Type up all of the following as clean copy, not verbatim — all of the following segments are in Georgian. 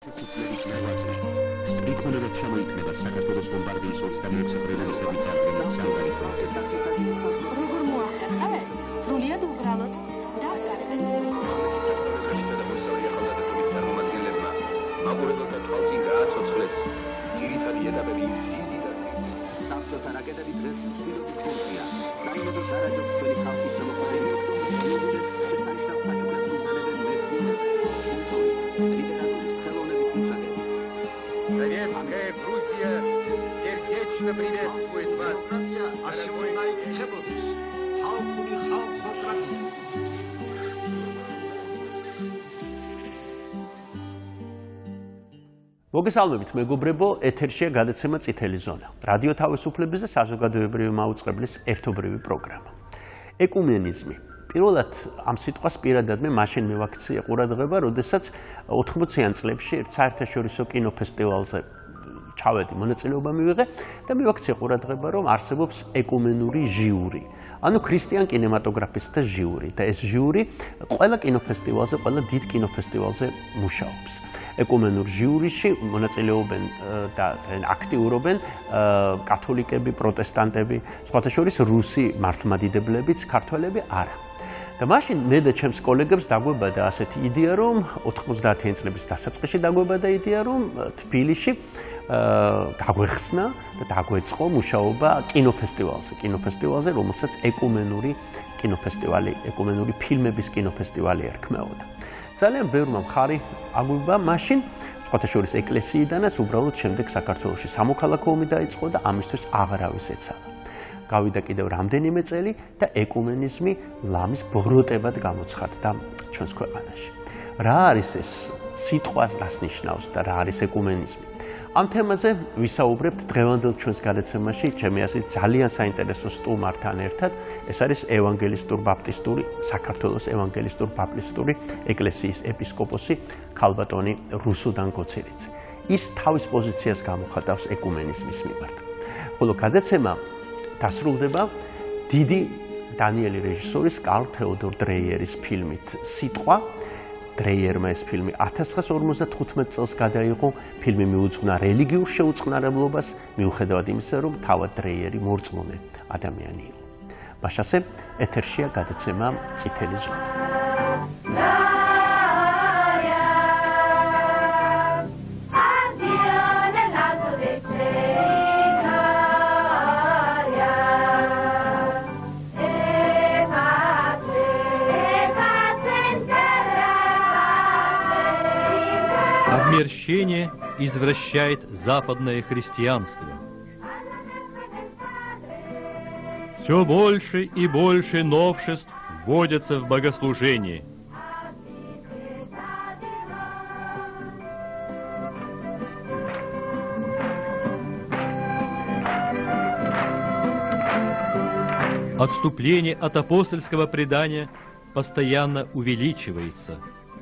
Советская Грузия сердечно приветствует вас. მოგესალმებით მეგობრებო, ეთერშია გადაცემა წითელი ზონა. რადიო თავისუფლების და საზოგადოებრივი მაუწყებლის ერთობრივი პროგრამა. ეკუმენიზმი. პირველად ამ სიტყვას პირადად მე მაშინ მივაქცია ყურადღება, როდესაც 80-იან წლებში ერთ საერთაშორისო კინოფესტივალზე ჩავედი, მონაწილეობა მივიღე და მივაქცია ყურადღება, რომ არსებობს ეკუმენური ჟიური. ანუ ქრისტიან კინემატოგრაფისტთა ჟიური და ეს ჟიური ყველა კინოფესტივალზე, ყველა დიდ კინოფესტივალზე მუშაობს. ეკუმენურ ჟიურიში მონაწილეობენ და აქტიურობენ კათოლიკები, პროტესტანტები, სხვათა შორის რუსი მართლმადიდებლებიც, ქართველები არა. და მაშინ მე და ჩემს კოლეგებს დაგვებადა ასეთი იდეა, რომ 90-იან წლების დასაწყისში დაგვებადა იდეა, რომ თბილისში გაგვეხსნა და დაგვეწყო მუშაობა კინოფესტივალზე, რომელსაც ეკუმენური კინოფესტივალი, ეკუმენური ფილმების კინოფესტივალი ერქმეოდა. ძალიან ბევრმა მხარი აგვივა მაშინ, სხვათა შორის ეკლესიიდანაც, უბრალოდ შემდეგ საქართველოში სამოქალაქო ომი დაიწყო და ამისთვის აღარავის ეცალა. გავიდა კიდევ რამდენიმე წელი და ეკუმენიზმი ლამის ბოროტებად გამოცხადდა ჩვენს ქვეყანაში. რა არის ეს სიტყვა, რას ნიშნავს და რა არის ეკუმენიზმი? ამ თემაზე ვისაუბრებთ დღევანდელ ჩვენს გადაცემაში, ჩემი აზრით ძალიან საინტერესო სტუმართან ერთად. ეს არის საქართველოს ევანგელისტურ ბაპტისტური ეკლესიის ეპისკოპოსი ქალბატონი რუსუდან გოცირიძე. ის თავის პოზიციას გამოხატავს ეკუმენიზმის მიმართ. ხოლო გადაცემა დასრულდება დიდი დანიელი რეჟისორის კარლ თეოდორ დრეიერის ფილმით სიტყვა. დრეიერმა ეს ფილმი 1955 წელს გადაიღო. ფილმი მიუძღვნა რელიგიურ შეუწყნარებლობას, მიუხედავად იმისა, რომ თავად დრეიერი მორწმუნე ადამიანი იყო. მაშასე ეთერშია გადაცემა წითელი ზონა. Обмерщение извращает западное христианство. Все больше и больше новшеств вводятся в богослужение. Отступление от апостольского предания постоянно увеличивается.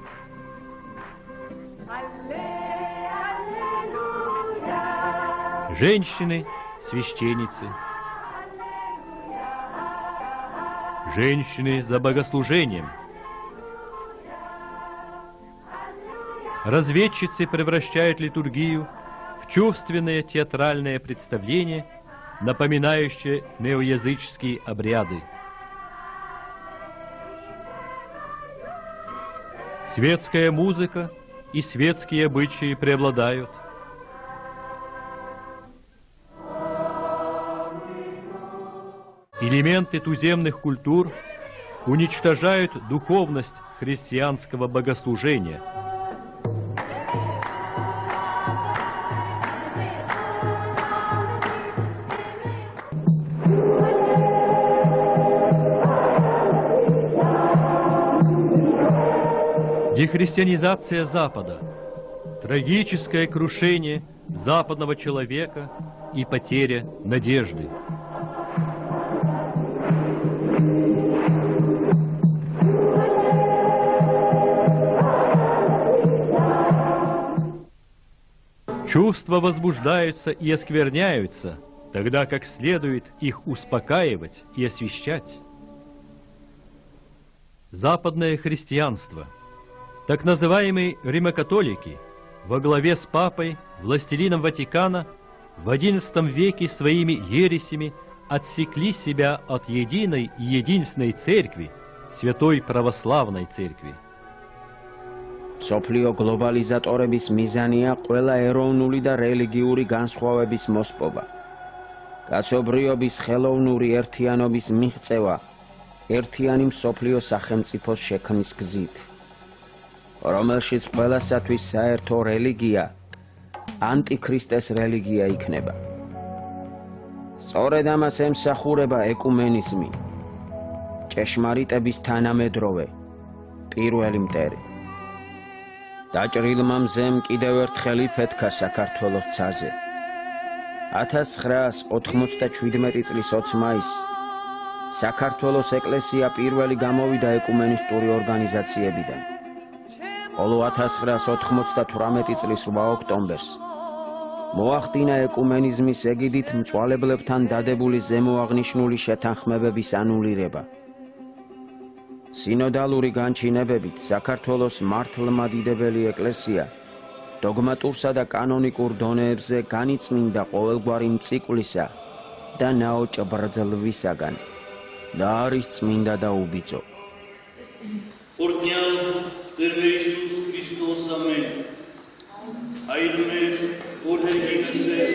Женщины – священницы. Женщины за богослужением. Разведчицы превращают литургию в чувственное театральное представление, напоминающее неоязыческие обряды. Светская музыка и светские обычаи преобладают. Элементы туземных культур уничтожают духовность христианского богослужения. Дехристианизация Запада, трагическое крушение западного человека и потеря надежды. Чувства возбуждаются и оскверняются, тогда как следует их успокаивать и освящать. Западное христианство, так называемые римокатолики, во главе с папой, властелином Ватикана, в XI веке своими ересями отсекли себя от единой и единственной церкви, Святой Православной Церкви. სოფლიო გლობალიზატორების მიზანია ყველა ეროვნული და რელიგიური განსხვავების მოსპობა. კაცობრიობის ხელოვნური ერთიანობის მიღწევა ერთიანი მსოფლიო სახელმწიფოს შექმნის გზით, რომელშიც ყველასათვის საერთო რელიგია ანტიქრისტეს რელიგია იქნება. სწორედ ამას ემსახურება ეკუმენიზმი, ჭეშმარიტების თანამედროვე პირველი მტერი. დაჭრილმა მზემ კიდევ ერთხელ იფეთქა საქართველოს ცაზე. 1997 წლის 20 მაისს საქართველოს ეკლესია პირველი გამოვიდა ეკუმენისტური ორგანიზაციებიდან. ხოლო 1998 წლის 8 ოქტომბერს მოახდინა ეკუმენიზმის ეგიდით მწვალებლებთან დადებული ზემოაღნიშნული შეთანხმებების ანულირება. სინოდალური განჩინებებით საქართველოს მართლმადიდებელი ეკლესია დოგმატურსა და კანონიკურ დონეებზე განიწმინდა ყოველგვარი მწიკლისა და ნაოჭ ბრძლვისაგან და არის წმინდა და უბიძო. Ordeal de Jesus Christus amen. Aidme ordeal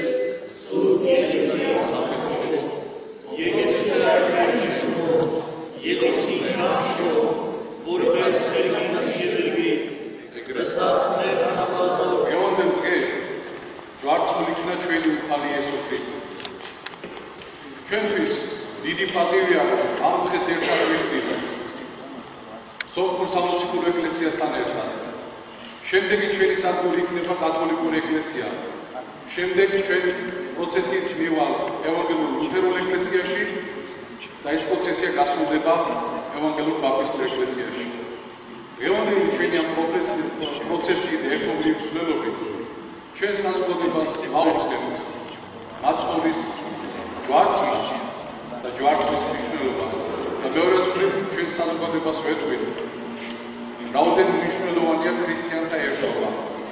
ჩვენთვის დიდი პატივია ამ დღეს ერთად ვიხდით სოფლ სამოციქულო ეკლესიასთან ერთად. შემდეგი ჩვენი სადგური იქნება კათოლიკური ეკლესია. შემდეგ ჩვენ პროცესით მივალთ ევანგელურ ლუთერულ ეკლესიაში და ეს პროცესია გასრულდება ევანგელურ ბაპტისტურ ეკლესიაში. გეონელი ჩვენი ამ პროცესით ერთობლივ ცვლილობით ჩვენ საზოგადოებას აუწყებთ მაცხოვრის ჯვარცმის და ჯვარცმის მნიშვნელობას და მეორეს მხრივ ჩვენ საზოგადოებას ვეთქვით რაოდენ მნიშვნელოვანია ქრისტიანთა ერთობა,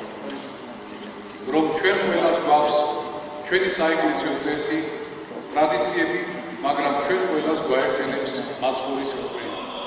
რომ ჩვენ ყველას გვაქვს ჩვენი საეკლესიო წესი, ტრადიციები, მაგრამ ჩვენ ყველას გვაერთიანებს მაცხოვრის რწმენა.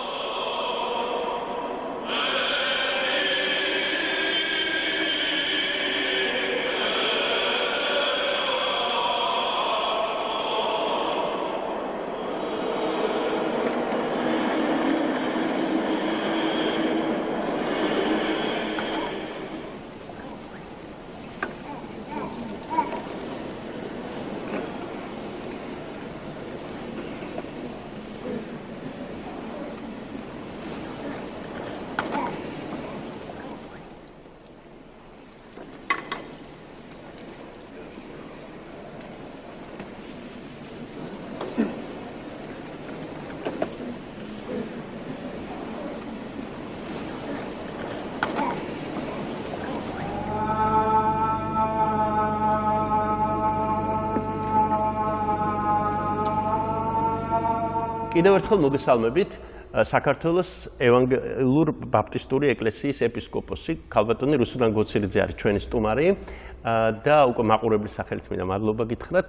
კიდევ ერთხელ მოგესალმებით საქართველოს ევანგელურ ბაპტისტური ეკლესიის ეპისკოპოსი ქალბატონი რუსუდან გოცირიძე არის ჩვენი სტუმარი და უკვე მაყურებლის სახელით მინდა მადლობა გითხრათ.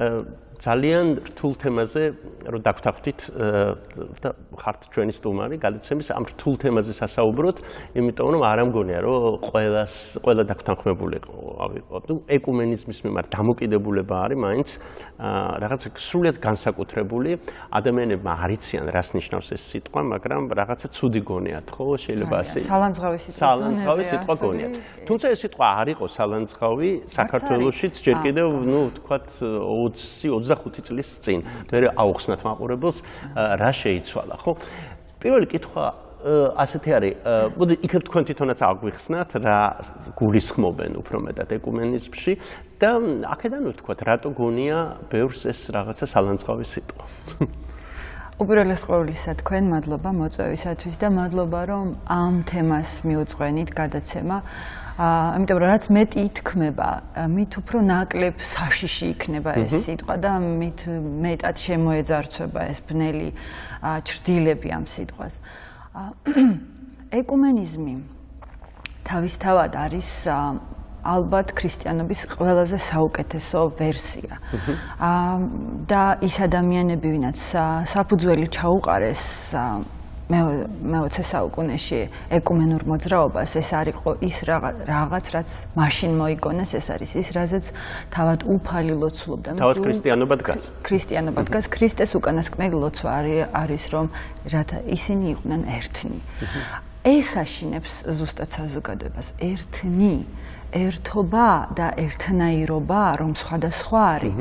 ძალიან რთულ თემაზე რომ დაგვთანხმდით და ხართ ჩვენი სტუმარი გადაცემის ამ რთულ თემაზე სასაუბროთ, იმიტომ რომ არ ამგონია რომ ყველა დაგვთანხმებული ვიყოთ. ეკუმენიზმის მიმართ დამოკიდებულება არის მაინც რაღაცა სრულიად განსაკუთრებული. ადამიანებმა არ იციან რას ნიშნავს ეს სიტყვა, მაგრამ რაღაცა ცუდი გონიათ, ხო? შეიძლება ასე სალანძღავი სიტყვა გონიათ. თუმცა ეს სიტყვა არ იყო სალანძღავი საქართველოშიც ჯერ კიდევ, თქვათ 20-25 წლის წინ. მე აუხსნათ მაყურებელს რა შეიცვალა, ხო? პირველი კითხვა ასეთი არის, მოდი იქნებ თქვენ თვითონაც აგვიხსნათ რა გულისხმობენ უფრო მეტად ეკუმენიზმში და აქედან ვთქვათ რატო გონია ბევრს ეს რაღაცა სალანძღავი სიტყვა. უპირველეს ყოვლისა თქვენ მადლობა მოწვევისათვის და მადლობა რომ ამ თემას მიუძღვენით გადაცემა. ამიტომ რაც მეტი ითქმება, მით უფრო ნაკლებ საშიში იქნება ეს სიტყვა და მით მეტად შემოეძარცვება ეს ბნელი ჭრდილები ამ სიტყვას. ეკუმენიზმი თავისთავად არის ალბათ ქრისტიანობის ყველაზე საუკეთესო ვერსია. და ის ადამიანები, ვინაც საფუძველი ჩაუყარეს მე-20 საუკუნეში ეკუმენურ მოძრაობას, ეს არ იყო ის რაღაც, რაც მაშინ მოიგონეს, ეს არის ის, რაზეც თავად უფალი ლოცულობდა. თავად ქრისტიანობა დგას. ქრისტიანობა დგას, ქრისტეს უკანასკნელი ლოცვა არის, რომ რათა ისინი იყვნენ ერთნი. ეს აშინებს ზუსტად საზოგადოებას, ერთობა და ერთნაირობა, რომ სხვადასხვა არის,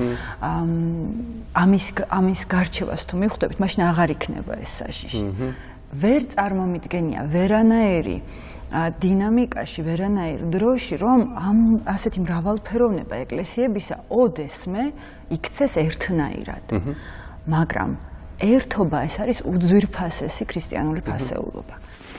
ამის გარჩევას თუ მიხვდებით, მაშინ აღარ იქნება ეს საშიში. ვერ წარმომიდგენია ვერანაირი დინამიკაში, ვერანაირ დროში, რომ ამ ასეთი მრავალფეროვნება ეკლესიებისა ოდესმე იქცეს ერთნაირად. მაგრამ ერთობა ეს არის უძვირფასესი ქრისტიანული ფასეულობა.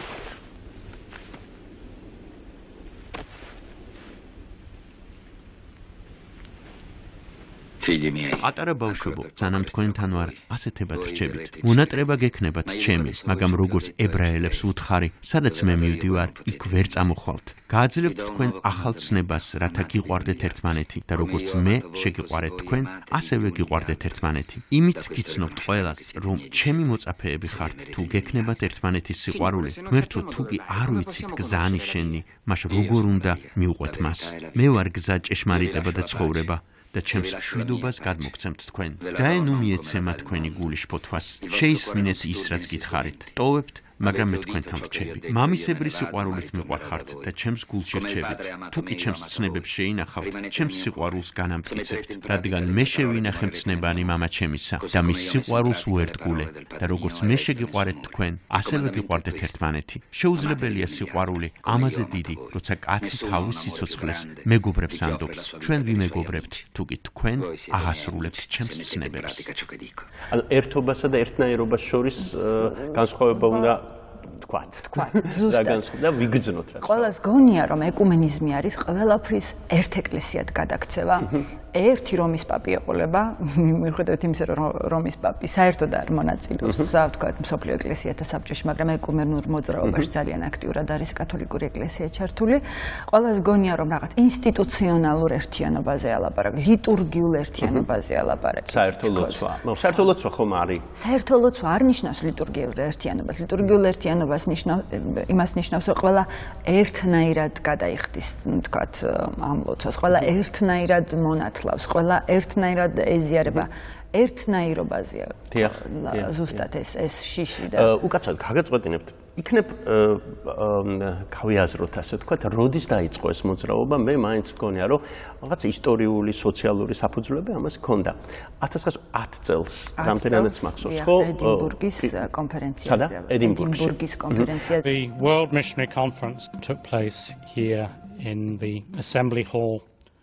ატარა ბავშვობო, სანამ თქვენთან ვარ, ასეთებად რჩებით. მონატრება გექნებათ ჩემი, მაგრამ როგორც ებრაელებს ვუთხარი, სადაც მე მივდივარ, იქ ვერ წამოხვალთ. გააძლევთ თქვენ ახალ ცნებას, რათა გიყვარდეთ ერთმანეთი და როგორც მე შეგიყვარეთ თქვენ, ასევე გიყვარდეთ ერთმანეთი. იმით გიცნობთ ყველას, რომ ჩემი მოწაფეები ხართ, თუ გექნებათ ერთმანეთის სიყვარული, ღმერთო, თუ კი არ ვიცით გზა ნიშნი, მაშ როგორ უნდა მივყვეთ მას? მე ვარ გზა, ჭეშმარიტება და ცხოვრება. და ჩემს მშვიდობას გადმოგცემთ თქვენ. დაენუ მიეცემა თქვენი გული შფოთვას. შეისმინეთ ის, რაც გითხარით. ტოვებთ, მაგრამ მე თქვენთან ვრჩები. მამისებრი სიყვარულით მიყვარხართ და ჩემს გულში რჩებით. თუ კი ჩემს ცნებებს შეინახავთ, ჩემს სიყვარულს განამტკიცებთ, რადგან მე შევინახე მცნებანი მამა ჩემისა და მის სიყვარულს უერთგულე და როგორც მე შეგიყვარეთ თქვენ, ასევე გიყვარდეთ ერთმანეთი. შეუძლებელია სიყვარული ამაზე დიდი, როცა კაცი თავის სიცოცხლეს მეგობრებს ანდობს. ჩვენ ვიმეგობრებთ, თუ კი თქვენ აღასრულებთ ჩემს ცნებებს. ანუ ერთობასა და ერთნაირობას შორის განსხვავება უნდა თქვათ. და ვიგრძნოთ რა. ყველას გონია, რომ ეკუმენიზმი არის ყველაფრის ერთ ეკლესიად გადაქცევა. ერთი რომის პაპი ეყოლება, მიუხედავად იმისა, რომ რომის პაპი საერთოდ არ მონაწილეობს, ვთქვათ, მსოფლიო ეკლესიათა საბჭოში, მაგრამ ეკუმენურ მოძრაობაში ძალიან აქტიურად არის კათოლიკური ეკლესია ჩართული. ყველას გონია, რომ რაღაც ინსტიტუციონალურ ერთიანობაზე ალაპარაკი, ლიტურგიულ ერთიანობაზე ალაპარაკი. საერთო ლოცვა. საერთო ლოცვა ხომ არის? საერთო ლოცვა არ ნიშნავს ლიტურგიულ ერთიანობას. ლიტურგიულ ერთიანობას იმას ნიშნავს, რომ ყველა ერთნაირად გადაიხდის, ვთქვათ, ამ ლოცვას, ყველა ერთნაირად მონათლავს, ყველა ერთნაირად ეზიარება. ერთნაირობაზეა. ზუსტად ეს შიში და უკაცრავად გაგაწყვეტინებთ. იქნებ გავიაზროთ, ასე ვთქვათ, როდის დაიწყო ეს მოძრაობა? მე მაინც მგონია, რომ რაღაც ისტორიული, სოციალური საფუძვლები ამას ჰქონდა. 1910 წელს რამდენადაც მახსოვს, ხო? ედინბურგის კონფერენციაზე. ედინბურგის კონფერენციაზე. The World Missionary Conference took place here in the Assembly Hall.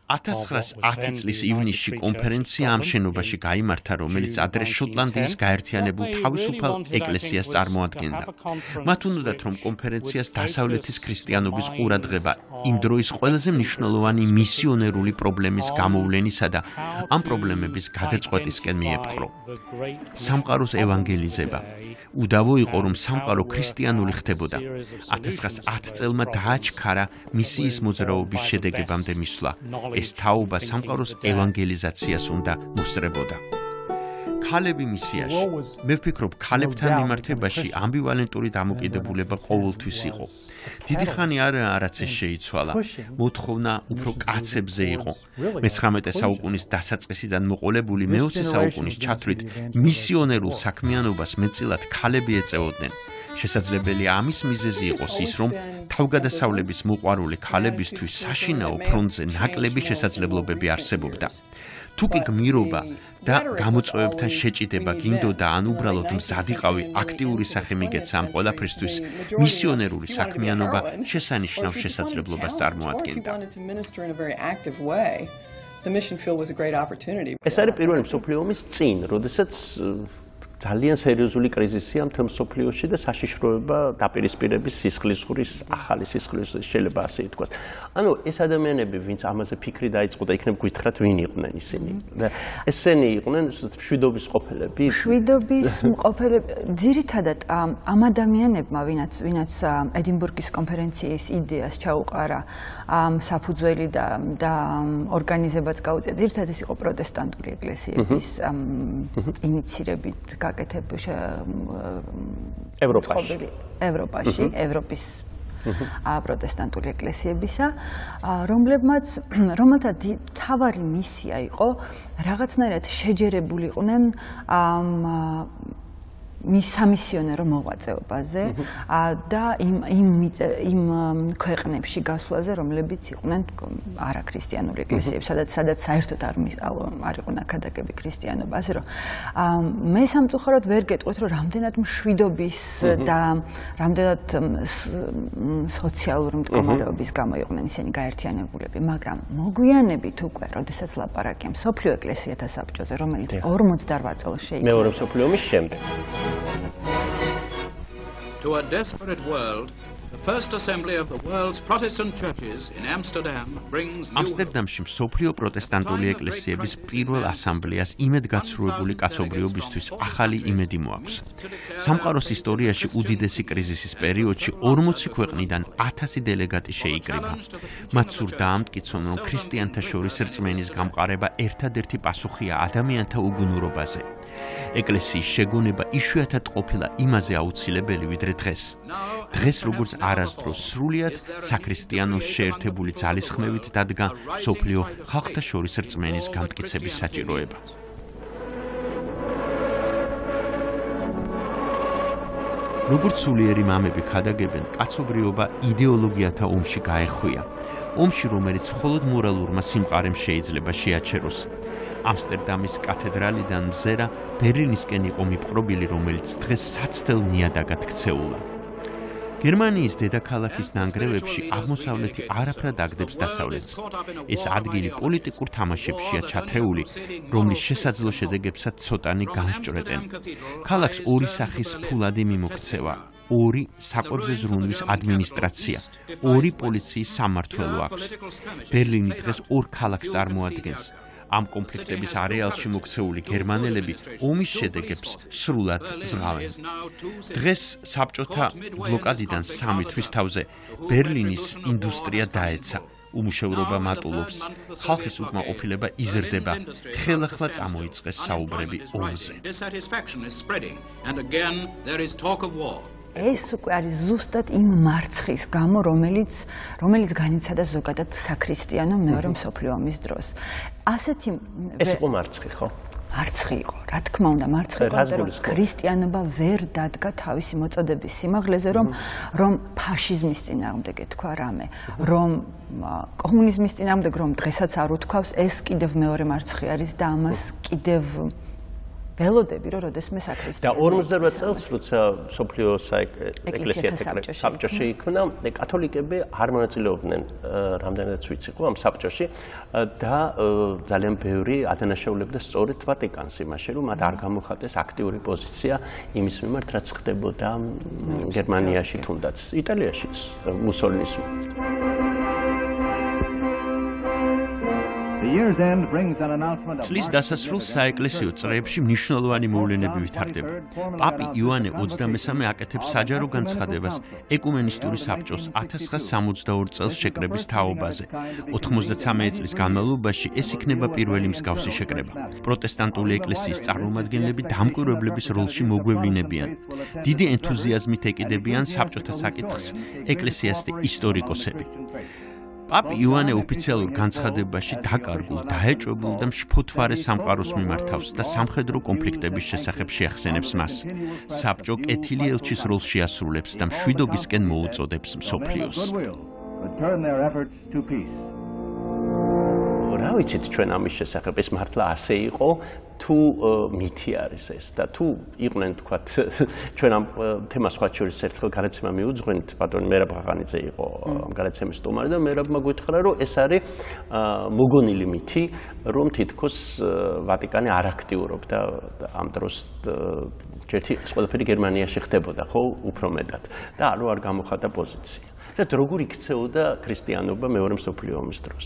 1910 წლის ივნისში კონფერენცია ამ შენობაში გაიმართა, რომელიც ადრე შოტლანდიის გაერთიანებულ თავისუფალ ეკლესიას წარმოადგენდა. მათ უნდათ, რომ კონფერენციას დასავლეთის ქრისტიანობის ყურადღება იმ დროის ყველაზე მნიშვნელოვანი მისიონერული პრობლემის გამოვლენისა და ამ პრობლემების გადაწყვეტისკენ მიეპყრო. სამყაროს ევანგელიზება. უდავო იყო, რომ სამყარო ქრისტიანული ხდებოდა. 1910 წელმა დააჩქარა მისიის მოძრაობის შედეგებამდე მისვლა. ეს თაობა სამყაროს ევანგელიზაციას უნდა მოსწრებოდა. ქალები მისიაში. მე ვფიქრობ, ქალებთან მიმართებაში ამბივალენტური დამოკიდებულება ყოველთვის იყო. დიდი ხანი არაა, რაც ეს შეიცვალა. მოთხოვნა უფრო კაცებზე იყო. მე-19 საუკუნის დასაწყისიდან მოყოლებული მე-20 საუკუნის ჩათვლით მისიონერულ საქმიანობას მეტწილად ქალები ეწეოდნენ. შესაძლებელია ამის მიზეზი იყოს ის, რომ თავგადასავლების მოყვარული ქალებისთვის საშინაო ფრონტზე ნაკლები შესაძლებლობები არსებობდა. თუ კი გმირობა და გამოწვევებთან შეჭიდება გინდოდა ან უბრალოდ მზადიყავი აქტიური სახე მიგეცა ამ ყველაფრისთვის, მისიონერული საქმიანობა შესანიშნავ შესაძლებლობას წარმოადგენდა. The mission field was a great opportunity. ეს არის პირველი მსოფლიო ომის წინ, როდესაც ძალიან სერიოზული კრიზისია მთელ მსოფლიოში და საშიშროება დაპირისპირების სისხლისღურის ახალი სისხლისღურის შეიძლება ასე ითქვას. ანუ ეს ადამიანები, ვინც ამაზე ფიქრი დაიწყო და იქნებ გითხრათ ვინ იყვნენ ისინი. და ესენი იყვნენ მშვიდობის ყოფილები. მშვიდობის მყოფელები ძირითადად ამ ადამიანებმა, ვინაც ედინბურგის კონფერენციის იდეას ჩაუყარა საფუძველი და ორგანიზებაც გაუწია. ძირითადად ეს იყო პროტესტანტული ეკლესიების ინიცირებით გაკეთებული ევროპაში, ევროპის პროტესტანტული ეკლესიებისა, რომელთა თავარი მისია იყო რაღაცნაირად შეჯერებულიყვნენ სამისიონერო მოღვაწეობაზე და იმ ქვეყნებში გასვლაზე, რომლებიც იყვნენ არაქრისტიანული ეკლესიები, სადაც საერთოდ არ იყო ნაქადაკები ქრისტიანობა. ასე რომ მე სამწუხაროდ ვერ გეტყვით, რომ რამდენად მშვიდობის და რამდენად სოციალური მდგომარეობის გამო იყვნენ ისინი გაერთიანებულები, მაგრამ მოგვიანებით უკვე, როდესაც ლაპარაკია მსოფლიო ეკლესიათა საბჭოზე, რომელიც 48 წელს შეიქმნა. მეორე მსოფლიო ომის შემდეგ. To a desperate world, the first assembly of the world's Protestant churches in Amsterdam brings ამსტერდამში მსოფლიო პროტესტანტული ეკლესიების პირველ ასამბლეას იმედგაცრუებული კაცობრიობისთვის ახალი იმედი მოაქვს. სამყაროს ისტორიაში უდიდესი კრიზისის პერიოდში 40 ქვეყნიდან 1000 დელეგატი შეიკრიბა. მათ სურდა ამტკიცონ, რომ ქრისტიანთა შორის რწმენის გამყარება ერთადერთი პასუხია ადამიანთა უგუნურობაზე. ეკლესიის შეგონება იშვიათად ყოფილა იმაზე აუცილებელი, ვიდრე დღეს. დღეს როგორც არასდროს სრულიად საქრისტიანოს შეერთებული ძალისხმევით დადგა მსოფლიო ხალხთა შორის რწმენის გამტკიცების საჭიროება. როგორც სულიერი მამები ქადაგებენ, კაცობრიობა იდეოლოგიათა ომში გაეხვია. ომში, რომელიც მხოლოდ მორალურმა სიმყარემ შეიძლება შეაჩეროს. ამსტერდამის კათედრალიდან მზერა ბერლინისკენ იყო მიპყრობილი, რომელიც დღეს საცდელ ნიადაგად ქცეულა. გერმანიის დედაქალაქის ნანგრევებში აღმოსავლეთი არაფრად აგდებს დასავლეთს. ეს ადგილი პოლიტიკურ თამაშებშია ჩათრეული, რომლის შესაძლო შედეგებსაც ცოტანი განსჭვრეტენ. ქალაქს ორი სახის ფულადი მიმოქცევა. ორი საკვებზე ზრუნვის ადმინისტრაცია, ორი პოლიციის სამმართველო აქვს. ბერლინი დღეს ორ ქალაქს წარმოადგენს. ამ კონფლიქტების არეალში მოქცეული გერმანელები ომის შედეგებს სრულად ზღავენ. დღეს საბჭოთა ბლოკადიდან 3 თვის თავზე ბერლინის ინდუსტრია დაეცა. უმუშევრობა მატულობს, ხალხის უკმაყოფილება იზრდება, ხელახლა წამოიწყეს საუბრები ომზე. ეს უკვე არის ზუსტად იმ მარცხის გამო, რომელიც განიცადა ზოგადად საქრისტიანო მეორე მსოფლიო ომის დროს. ასეთი ეს იყო მარცხი, ხო? მარცხი იყო, რა თქმა უნდა, მარცხი იყო, რომ ქრისტიანობა ვერ დადგა თავისი მოწოდების სიმაღლეზე, რომ ფაშიზმის წინააღმდეგ ეთქვა რამე, რომ კომუნიზმის წინააღმდეგ რომ დღესაც არ უთქვავს, ეს კიდევ მეორე მარცხი არის და ამას კიდევ ველოდები, რომ როდესმე და 48 წელს, როცა მსოფლიო ეკლესიათა საბჭოში იქმნა, კათოლიკები არ მონაწილეობდნენ, რამდენადაც ვიცი ხო, ამ საბჭოში და ძალიან ბევრი ადანაშაულებდა სწორედ ვატიკანს იმაში, რომ მათ არ გამოხატეს აქტიური პოზიცია იმის მიმართ, რაც ხდებოდა გერმანიაში თუნდაც, იტალიაშიც მუსოლინის. წლის დასასრულს საეკლესიო წრეებში მნიშვნელოვანი მოვლენები ვითარდება. პაპი იოანე 23 აკეთებს საჯარო განცხადებას ეკუმენისტური საბჭოს 1962 წელს შეკრების თაობაზე. 93 წლის განმავლობაში ეს იქნება პირველი მსგავსი შეკრება. პროტესტანტული ეკლესიის წარმომადგენლები დამკვირვებლების როლში მოგვევლინებიან. დიდი ენთუზიაზმით ეკიდებიან საბჭოთა საკითხს ეკლესიასთან ისტორიკოსები. პაპი იოანე ოფიციალურ განცხადებაში დაკარგულ, დაეჭვებულ და მშფოთვარე სამყაროს მიმართავს და სამხედრო კონფლიქტების შესახებ შეახსენებს მას. საბჭო კეთილი ელჩის როლს შეასრულებს და მშვიდობისკენ მოუწოდებს მსოფლიოს. რა ვიცით ჩვენ ამის შესახებ, ეს მართლა ასე იყო თუ მითი არის ეს და თუ იყვნენ თქვათ ჩვენ ამ თემას სხვა შორის ერთხელ გადაცემა მიუძღვენთ, ბატონი მერაბ ღაღანიძე იყო ამ გადაცემის სტუმარი და მერაბმა გითხრა რომ ეს არის მოგონილი მითი, რომ თითქოს ვატიკანი არ აქტიურობდა ამ დროს ჯეთი ეს ყველაფერი გერმანიაში ხდებოდა ხო უფრო მეტად და არ გამოხატა პოზიცია. და როგორ იქცეოდა ქრისტიანობა მეორე მსოფლიო ომის დროს?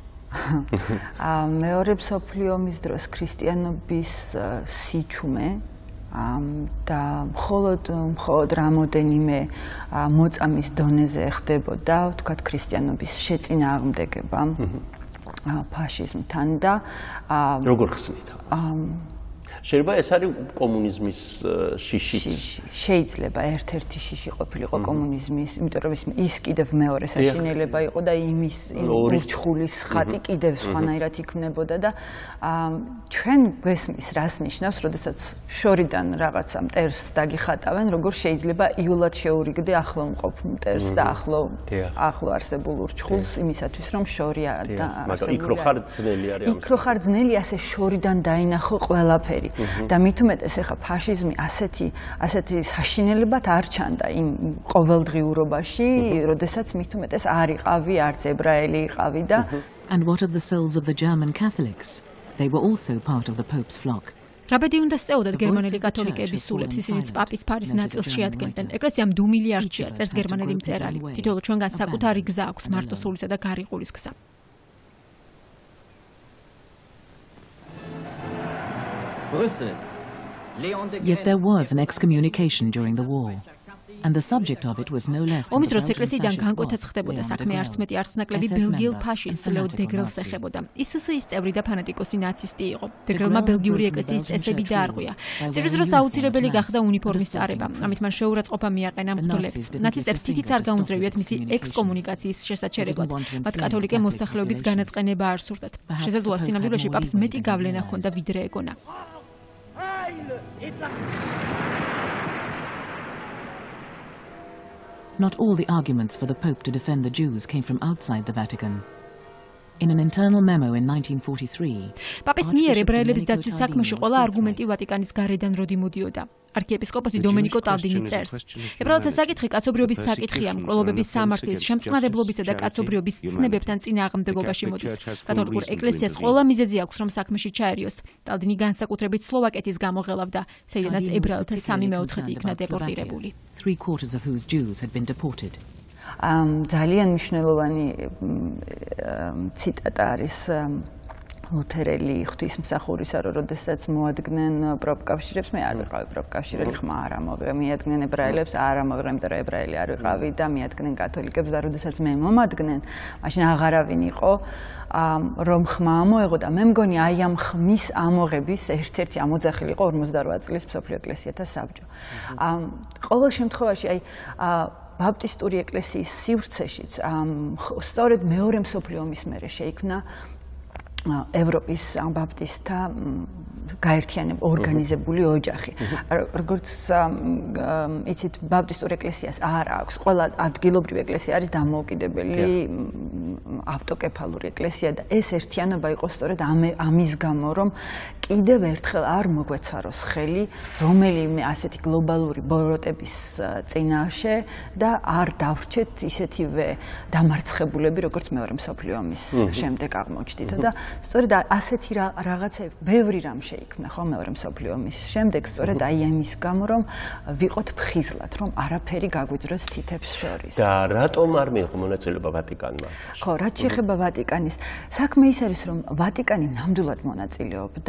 მეორე მსოფლიო ომის დროს ქრისტიანობის სიჩუმე და მხოლოდ რამოდენიმე მოწამის დონეზე ხდებოდა, ვთქვათ, ქრისტიანობის შეწინააღმდეგება ფაშიზმთან და როგორ ხსნით? შეიძლება ეს არის კომუნიზმის შიშიც. შეიძლება ერთ-ერთი შიში ყოფილიყო კომუნიზმის, იმიტომ რომ ის კიდევ მეორე საშინელება იყო და იმის ურჩხულის ხატი კიდევ სხვანაირად იქმნებოდა და ჩვენ გვესმის რას ნიშნავს, როდესაც შორიდან რაღაცა მტერს დაგიხატავენ, როგორ შეიძლება იულად შეურიგდე ახლო მყოფ მტერს და ახლო არსებულ ურჩხულს იმისათვის, რომ შორი და მაგრამ იქ რო ხარ ძნელი არის ამ. იქ რო ხარ ძნელი, ასე შორიდან დაინახო ყველაფერი. და მით უმეტეს ახლა ფაშიზმი ასეთი საშინელებად არ ჩანდა იმ ყოველდღიურობაში, როდესაც მით უმეტეს არ იყავი, არც ებრაელი იყავი და And what of the souls of the German Catholics? They were also part of the Pope's flock. რაბედი უნდა სწეოდათ გერმანელი კათოლიკების სულებს, ისინიც პაპის ფარის ნაწილს შეადგენდნენ. ეკლესიამ დუმილი არჩია, წერს გერმანელი მწერალი. თითოეულ ჩვენგან საკუთარი გზა აქვს მარტოსულისა და გარიყულის გზა. Yet there was an excommunication during the war, and the subject of it was no less than ომის დროს ეკლესიიდან განკვეთაც ხდებოდა საქმე არც მეტი არც ნაკლები ბელგიელ ფაშისტ ლეო დეგრელს ეხებოდა. ის SS-ის წევრი და ფანატიკოსი ნაცისტი იყო. დეგრელმა ბელგიური ეკლესიის წესები დაარღვია. წირის დროს აუცილებელი გახდა უნიფორმის წარება. ამით მან შეურაცხყოფა მიაყენა მღვდლებს. ნაცისტებს თითიც არ გაუნძრევიათ მისი ექსკომუნიკაციის შესაჩერებლად. მათ კათოლიკე მოსახლეობის განაწყენება არ სურდათ. შესაძლოა სინამდვილეში პაპს მეტი გავლენა ჰქონდა ვიდრე ეგონა. Not all the arguments for the Pope to defend the Jews came from outside the Vatican. In an internal memo in 1943, პაპის მიერ ებრაელების დაცვის საქმეში ყველა არგუმენტი ვატიკანის გარედან როდი მოდიოდა. არქიეპისკოპოსი დომენიკო ტალდინი წერს: ებრაელთა საკითხი კაცობრიობის საკითხია, მკვლელობების სამართლის, შემწყნარებლობისა და კაცობრიობის ცნებებთან წინააღმდეგობაში მოდის. კათოლიკურ ეკლესიას ყველა მიზეზი აქვს, რომ საქმეში ჩაერიოს. ტალდინი განსაკუთრებით სლოვაკეთის გამოღელავდა, საიდანაც ებრაელთა 3/4 იქნა დეპორტირებული. 3/4 of whose Jews had been deported. ძალიან მნიშვნელოვანი ციტატა არის ლუთერელი ღვთისმსახურისა, რომ როდესაც მოადგნენ პროფკავშირებს, მე არ ვიყავი პროფკავშირელი, ხმა არ ამოიღე, მიადგნენ ებრაელებს, არ ამოიღე, იმიტომ რომ ებრაელი არ ვიყავი და მიადგნენ კათოლიკებს და როდესაც მე მომადგნენ, მაშინ აღარავინ იყო რომ ხმა ამოეღო და მე მგონი აი ამ ხმის ამოღების ერთ-ერთი ამოძახილი იყო 48 წლის მსოფლიო ეკლესიათა საბჭო. ყოველ შემთხვევაში აი ბაპტისტური ეკლესიის სივრცეშიც სწორედ მეორე მსოფლიო ომის მერე შეიქმნა ევროპის ბაპტისტთა გაერთიანება, ორგანიზებული ოჯახი. როგორც იცით, ბაპტისტურ ეკლესიას არ აქვს. ყველა ადგილობრივი ეკლესია არის დამოუკიდებელი ავტოკეფალური ეკლესია და ეს ერთიანობა იყო სწორედ ამის გამო, რომ კიდევ ერთხელ არ მოგვეცაროს ხელი რომელიმე ასეთი გლობალური ბოროტების წინაშე და არ დავრჩეთ ისეთივე დამარცხებულები, როგორც მეორე მსოფლიო ომის შემდეგ აღმოჩნდითო და სწორედ ასეთი რაღაცები ბევრი რამ შეიქმნა ხო მეორე მსოფლიო ომის შემდეგ, სწორედ აი ამის გამო, რომ ვიყოთ ფხიზლად, რომ არაფერი გაგვიძროს თითებს შორის. და რატომ არ მიიღო მონაწილეობა ვატიკანმა? ხო, რაც შეეხება ვატიკანის, საქმე ის არის, რომ ვატიკანი ნამდვილად მონაწილეობდა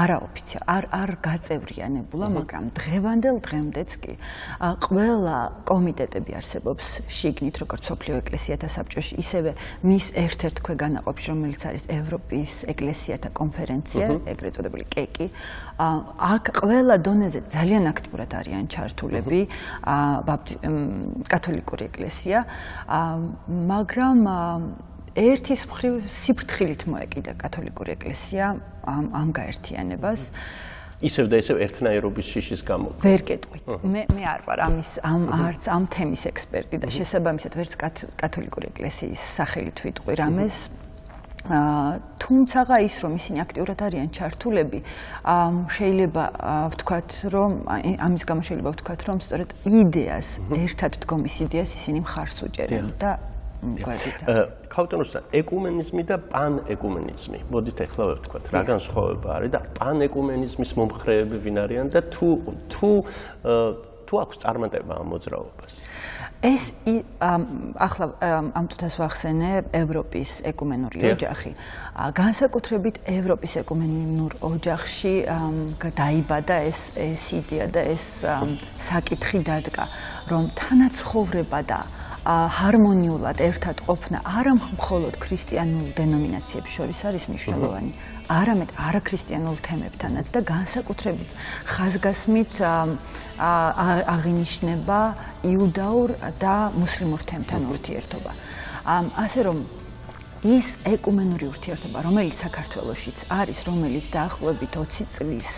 არ გაწევრიანებულა, მაგრამ დღევანდელ დღემდეც კი ყველა კომიტეტები არსებობს შიგნით, როგორც მსოფლიო ეკლესიათა საბჭოში, ისევე მის ერთ-ერთ ქვეგანაყოფში, რომელიც არის ევროპის ეკლესიათა კონფერენცია, ეგრეთ წოდებული კეკი. აქ ყველა დონეზე ძალიან აქტიურად არიან ჩართულები კათოლიკური ეკლესია, მაგრამ ერთის მხრივ სიფრთხილით მოეკიდა კათოლიკური ეკლესია ამ გაერთიანებას. ისევ და ისევ ერთნაირობის შიშის გამო. ვერ გეტყვით. მე არ ვარ არც ამ თემის ექსპერტი და შესაბამისად ვერც კათოლიკური ეკლესიის სახელით ვიტყვი რამეს. თუმცა ის რომ ისინი აქტიურად არიან ჩართულები, შეიძლება ვთქვათ, რომ ამის გამო შეიძლება ვთქვათ, რომ სწორედ იდეას, ერთად დგომის იდეას ისინი მხარს უჭერენ და ქაუტონოსთან ეკუმენიზმი და პანეკუმენიზმი. მოდით ახლა ვთქვათ, რა განსხვავება არის და პანეკუმენიზმის მომხრეები ვინ არიან და თუ აქვს წარმატება ამ მოძრაობას? ეს ახლა ამ წუთას ვახსენე ევროპის ეკუმენური ოჯახი. განსაკუთრებით ევროპის ეკუმენურ ოჯახში დაიბადა ეს იდეა და ეს საკითხი დადგა, რომ თანაცხოვრება და ჰარმონიულად ერთად ყოფნა არა მხოლოდ ქრისტიანულ დენომინაციებს შორის არის მნიშვნელოვანი, არამედ არაქრისტიანულ თემებთანაც და განსაკუთრებით ხაზგასმით აღინიშნება იუდაურ და მუსლიმურ თემთან ურთიერთობა. ასე რომ ის ეკუმენური ურთიერთობა, რომელიც საქართველოშიც არის, რომელიც დაახლოებით 20 წლის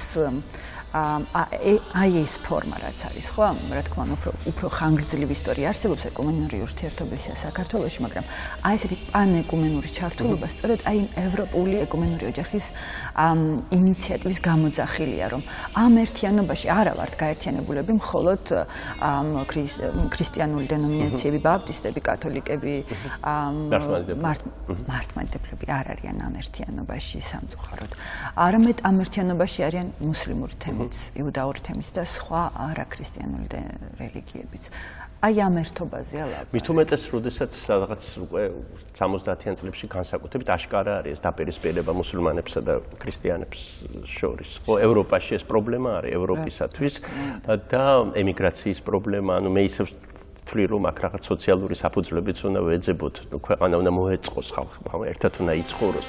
აი ეს ფორმა რაც არის, ხო? რა თქმა უნდა, უფრო ხანგრძლივი ისტორია არსებობს ეკუმენური ურთიერთობისა საქართველოში, მაგრამ აი ესეთი პანეკუმენური ჩართულობა სწორედ აი ევროპული ეკუმენური ოჯახის ინიციატივის გამოძახილია, რომ ამ ერთიანობაში არა ვართ გაერთიანებულები მხოლოდ ქრისტიანული დენომინაციები, ბაპტისტები, კათოლიკები, მართლმადიდებლები არ არიან ამ ერთიანობაში სამწუხაროდ. არამედ ამ ერთიანობაში არიან მუსლიმური თემი, იუდაური თემის და სხვა არაქრისტიანული რელიგიებიც. აი ამ ერთობაზე ალაპარაკი. მით უმეტეს, როდესაც რაღაც უკვე 70-იან წლებში განსაკუთრებით აშკარა არის ეს დაპირისპირება მუსულმანებსა და ქრისტიანებს შორის. ხო, ევროპაში ეს პრობლემა არის ევროპისათვის და ემიგრაციის პრობლემა, ანუ მე ისევ ვთვლი, რომ აქ რაღაც სოციალური საფუძვლებიც უნდა ვეძებოთ, ქვეყანა უნდა მოეწყოს ხალხმა, ერთად უნდა იცხოვროს.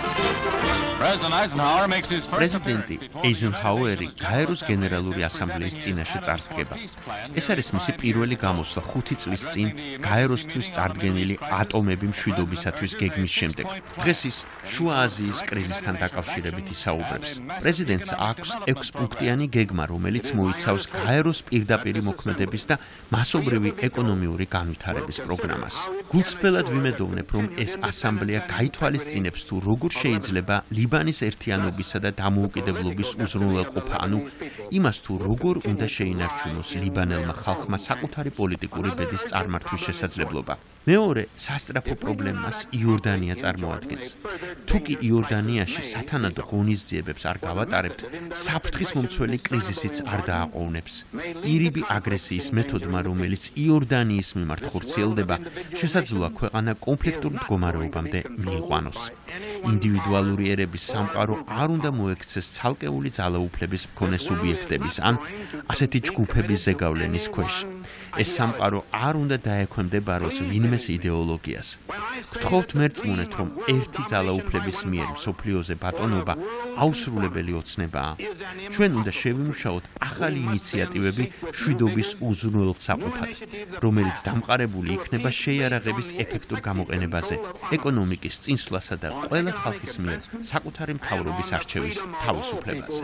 პრეზიდენტი ეიზენჰაუერი გაეროს გენერალური ასამბლეის წინაშე წარდგება. ეს არის მისი პირველი გამოსვლა 5 წლის წინ გაეროსთვის წარდგენილი ატომები მშვიდობისათვის გეგმის შემდეგ. დღეს ის შუა აზიის კრიზისთან დაკავშირებით ისაუბრებს. პრეზიდენტს აქვს 6-პუნქტიანი გეგმა, რომელიც მოიცავს გაეროს პირდაპირი მოქმედების და მასობრივი ეკონომიური განვითარების პროგრამას. გულწრფელად ვიმედოვნებ, რომ ეს ასამბლეა გაითვალისწინებს თუ როგორ შეიძლება ლიბანის ერთიანობისა და დამოუკიდებლობის უზრუნველყოფა, ანუ იმას თუ როგორ უნდა შეინარჩუნოს ლიბანელმა ხალხმა საკუთარი პოლიტიკური ბედის წარმართვის შესაძლებლობა. მეორე სასწრაფო პრობლემას იორდანია წარმოადგენს. თუ კი იორდანიაში სათანადო ღონისძიებებს არ გავატარებთ, საფრთხის მომცველი კრიზისიც არ დააყოვნებს. ირიბი აგრესიის მეთოდმა, რომელიც იორდანიის მიმართ ხორციელდება, შესაძლოა ქვეყანა კონფლიქტურ მდგომარეობამდე მიიყვანოს. ინდივიდუალური ერების სამყარო არ უნდა მოექცეს ცალკეული ძალაუფლების მქონე სუბიექტების ან ასეთი ჯგუფების ზეგავლენის ქვეშ. ეს სამყარო არ უნდა დაექვემდებაროს ვინმეს იდეოლოგიას. გთხოვთ მერწმუნეთ, რომ ერთი ძალაუფლების მიერ მსოფლიოზე ბატონობა აუსრულებელი ოცნებაა. ჩვენ უნდა შევიმუშაოთ ახალი ინიციატივები მშვიდობის უზრუნველსაყოფად, რომელიც დამყარებული იქნება შეიარაღების ეფექტურ გამოყენებაზე, ეკონომიკის წინსვლასა და ყველა ხალხის მიერ საკუთარი მთავრობის არჩევის თავისუფლებაზე.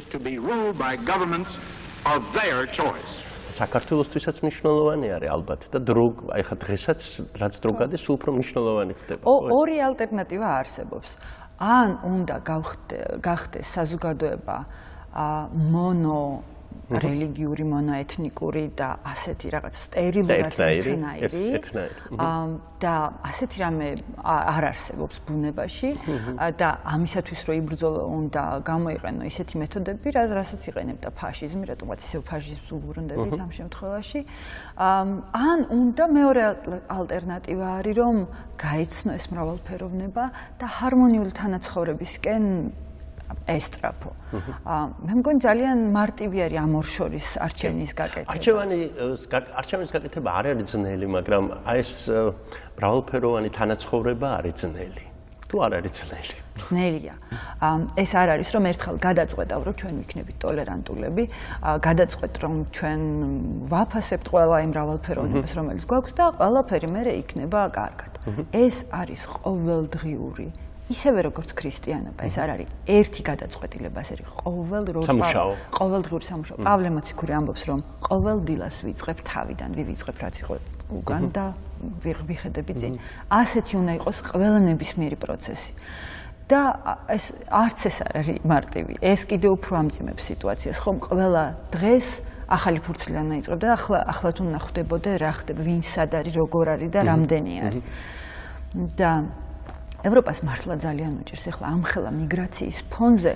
საქართველოსთვისაც მნიშვნელოვანი არის ალბათ და აი ხა დღესაც რაც დრო გადის, უფრო მნიშვნელოვანი ხდება. ორი ალტერნატივა არსებობს. ან უნდა გახდეს საზოგადოება მონო რელიგიური, მონოეთნიკური და ასეთი რაღაც სტერილურად ერთნაირი და ასეთი რამე არ არსებობს ბუნებაში და ამისათვის რომ იბრძოლო უნდა გამოიყენო ისეთი მეთოდები, რასაც იყენებდა ფაშიზმი, რატომაც ისევ ფაშიზმს უბრუნდებით ამ შემთხვევაში. ან უნდა მეორე ალტერნატივა არის, რომ გაიცნო ეს მრავალფეროვნება და ჰარმონიული თანაცხოვრებისკენ ესტრაფო. მე მგონი ძალიან მარტივი არის ამ ორ შორის არჩევნის გაკეთება. არჩევნის გაკეთება არ არის ძნელი, მაგრამ აი ეს მრავალფეროვანი თანაცხოვრება არის ძნელი. თუ არ არის ძნელი? ძნელია. ეს არ არის, რომ ერთხელ გადაწყვეტავ, რომ ჩვენ ვიქნებით ტოლერანტულები, გადაწყვეტ, რომ ჩვენ ვაფასებთ ყველა იმ მრავალფეროვნებას, რომელიც გვაქვს და ყველაფერი მერე იქნება კარგად. ეს არის ყოველდღიური ისევე როგორც ქრისტიანობა, ეს არ არის ერთი გადაწყვეტილება, ეს არის ყოველდღიური სამუშაო. პავლე მოციქური ამბობს, რომ ყოველ დილას ვიწყებ თავიდან, ვივიწყებ რაც იყო უკან და ვიხედები წინ. ასეთი უნდა იყოს ყველა ნებისმიერი პროცესი. და ეს არც ეს არ არის მარტივი. ეს კიდევ უფრო ამძიმებს სიტუაციას, ხომ ყველა დღეს ახალი ფურცლიანა იწყებდა და ახლა თუ ნახდებოდე რა ხდება, ვინ სად არის, როგორ არის და რამდენი არის. და ევროპას მართლა ძალიან უჭირს ახლა ამხელა მიგრაციის ფონზე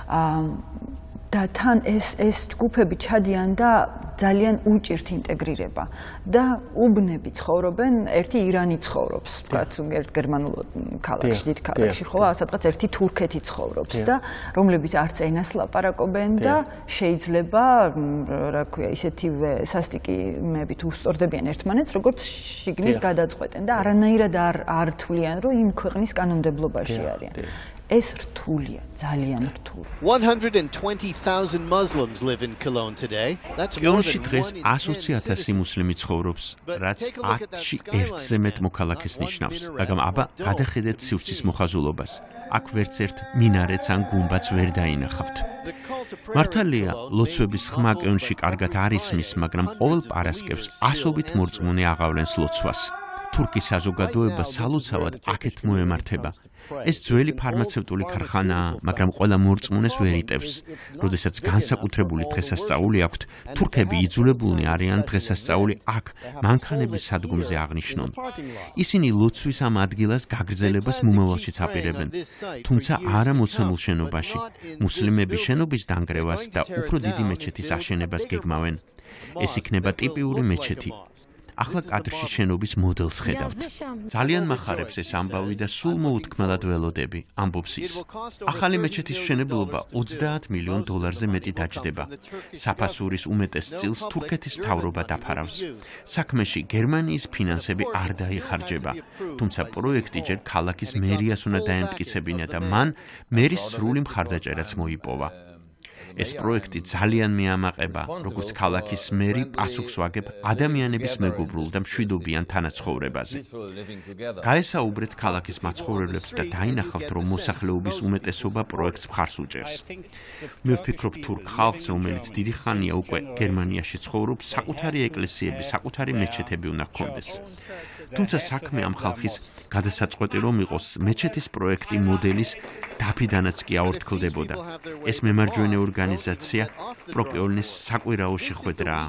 და თან ეს ჯგუფები ჩადიან და ძალიან უჭირთ ინტეგრირება და უბნები ცხოვრობენ, ერთი ირანი ცხოვრობს, ვთქვათ, ერთ გერმანულ ქალაქში, დიდ ქალაქში, ხო, სადღაც ერთი თურქეთი ცხოვრობს და რომლებიც არც ენას ლაპარაკობენ და შეიძლება, რა ქვია, ისეთივე სასტიკიმები თუ უსწორდებიან ერთმანეთს, როგორც შიგნით გადაწყვეტენ და არანაირად არ თვლიან, რომ იმ ქვეყნის კანონმდებლობაში არიან. ეს რთულია, ძალიან რთული. 120,000 Muslims live in Cologne today. That's more than დღეს 120,000 მუსლიმი ცხოვრობს, რაც 10-ში 1-ზე მეტ მოქალაქეს ნიშნავს. მაგრამ აბა გადახედეთ სივრცის მოხაზულობას. აქ ვერც ერთ მინარეთს ან გუმბათს ვერ დაინახავთ. მართალია, ლოცვების ხმა კეონში კარგად არ ისმის, მაგრამ ყოველ პარასკევს ასობით მორწმუნე აღავლენს ლოცვას. თურქის საზოგადოება სალოცავად აქეთ მოემართება. ეს ძველი ფარმაცევტული ქარხანაა, მაგრამ ყველა მორწმუნეს ვერ იტევს. როდესაც განსაკუთრებული დღესასწაული აქვთ, თურქები იძულებულნი არიან დღესასწაული აქ, მანქანების სადგომზე აღნიშნონ. ისინი ლოცვის ამ ადგილას გაგრძელებას მომავალშიც აპირებენ, თუმცა არა მოცემულ შენობაში. მუსლიმები შენობის დანგრევას და უფრო დიდი მეჩეთის აშენებას გეგმავენ. ეს იქნება ტიპიური მეჩეთი. ახლა კადრში შენობის მოდელს ხედავთ. ძალიან მახარებს ეს ამბავი და სულ მოუთქმელად ველოდები, ამბობს ის. ახალი მეჩეთის მშენებლობა $30 მილიონ მეტი დაჯდება. საფასურის უმეტეს წილს თურქეთის მთავრობა დაფარავს. საქმეში გერმანიის ფინანსები არ დაიხარჯება, თუმცა პროექტი ჯერ ქალაქის მერიას უნდა დაემტკიცებინა და მან მერის სრული მხარდაჭერაც მოიპოვა. ეს პროექტი ძალიან მეამაყება, როგორც ქალაქის მერი პასუხს ვაგებ ადამიანების მეგობრულ და მშვიდობიან თანაცხოვრებაზე. გაესაუბრეთ ქალაქის მაცხოვრებლებს და დაინახავთ, რომ მოსახლეობის უმეტესობა პროექტს მხარს უჭერს. მე ვფიქრობ, თურქ ხალხს, რომელიც დიდი ხანია უკვე გერმანიაში ცხოვრობს, საკუთარი ეკლესიები, საკუთარი მეჩეთები უნდა ჰქონდეს. თუმცა საქმე ამ ხალხის გადასაწყვეტი რომ იყოს, მეჩეთის პროექტი მოდელის დაფიდანაც კი აორთქლდებოდა. ეს მემარჯვენე ორგანიზაცია პროკეოლნის საკვირაოში ხვედრაა.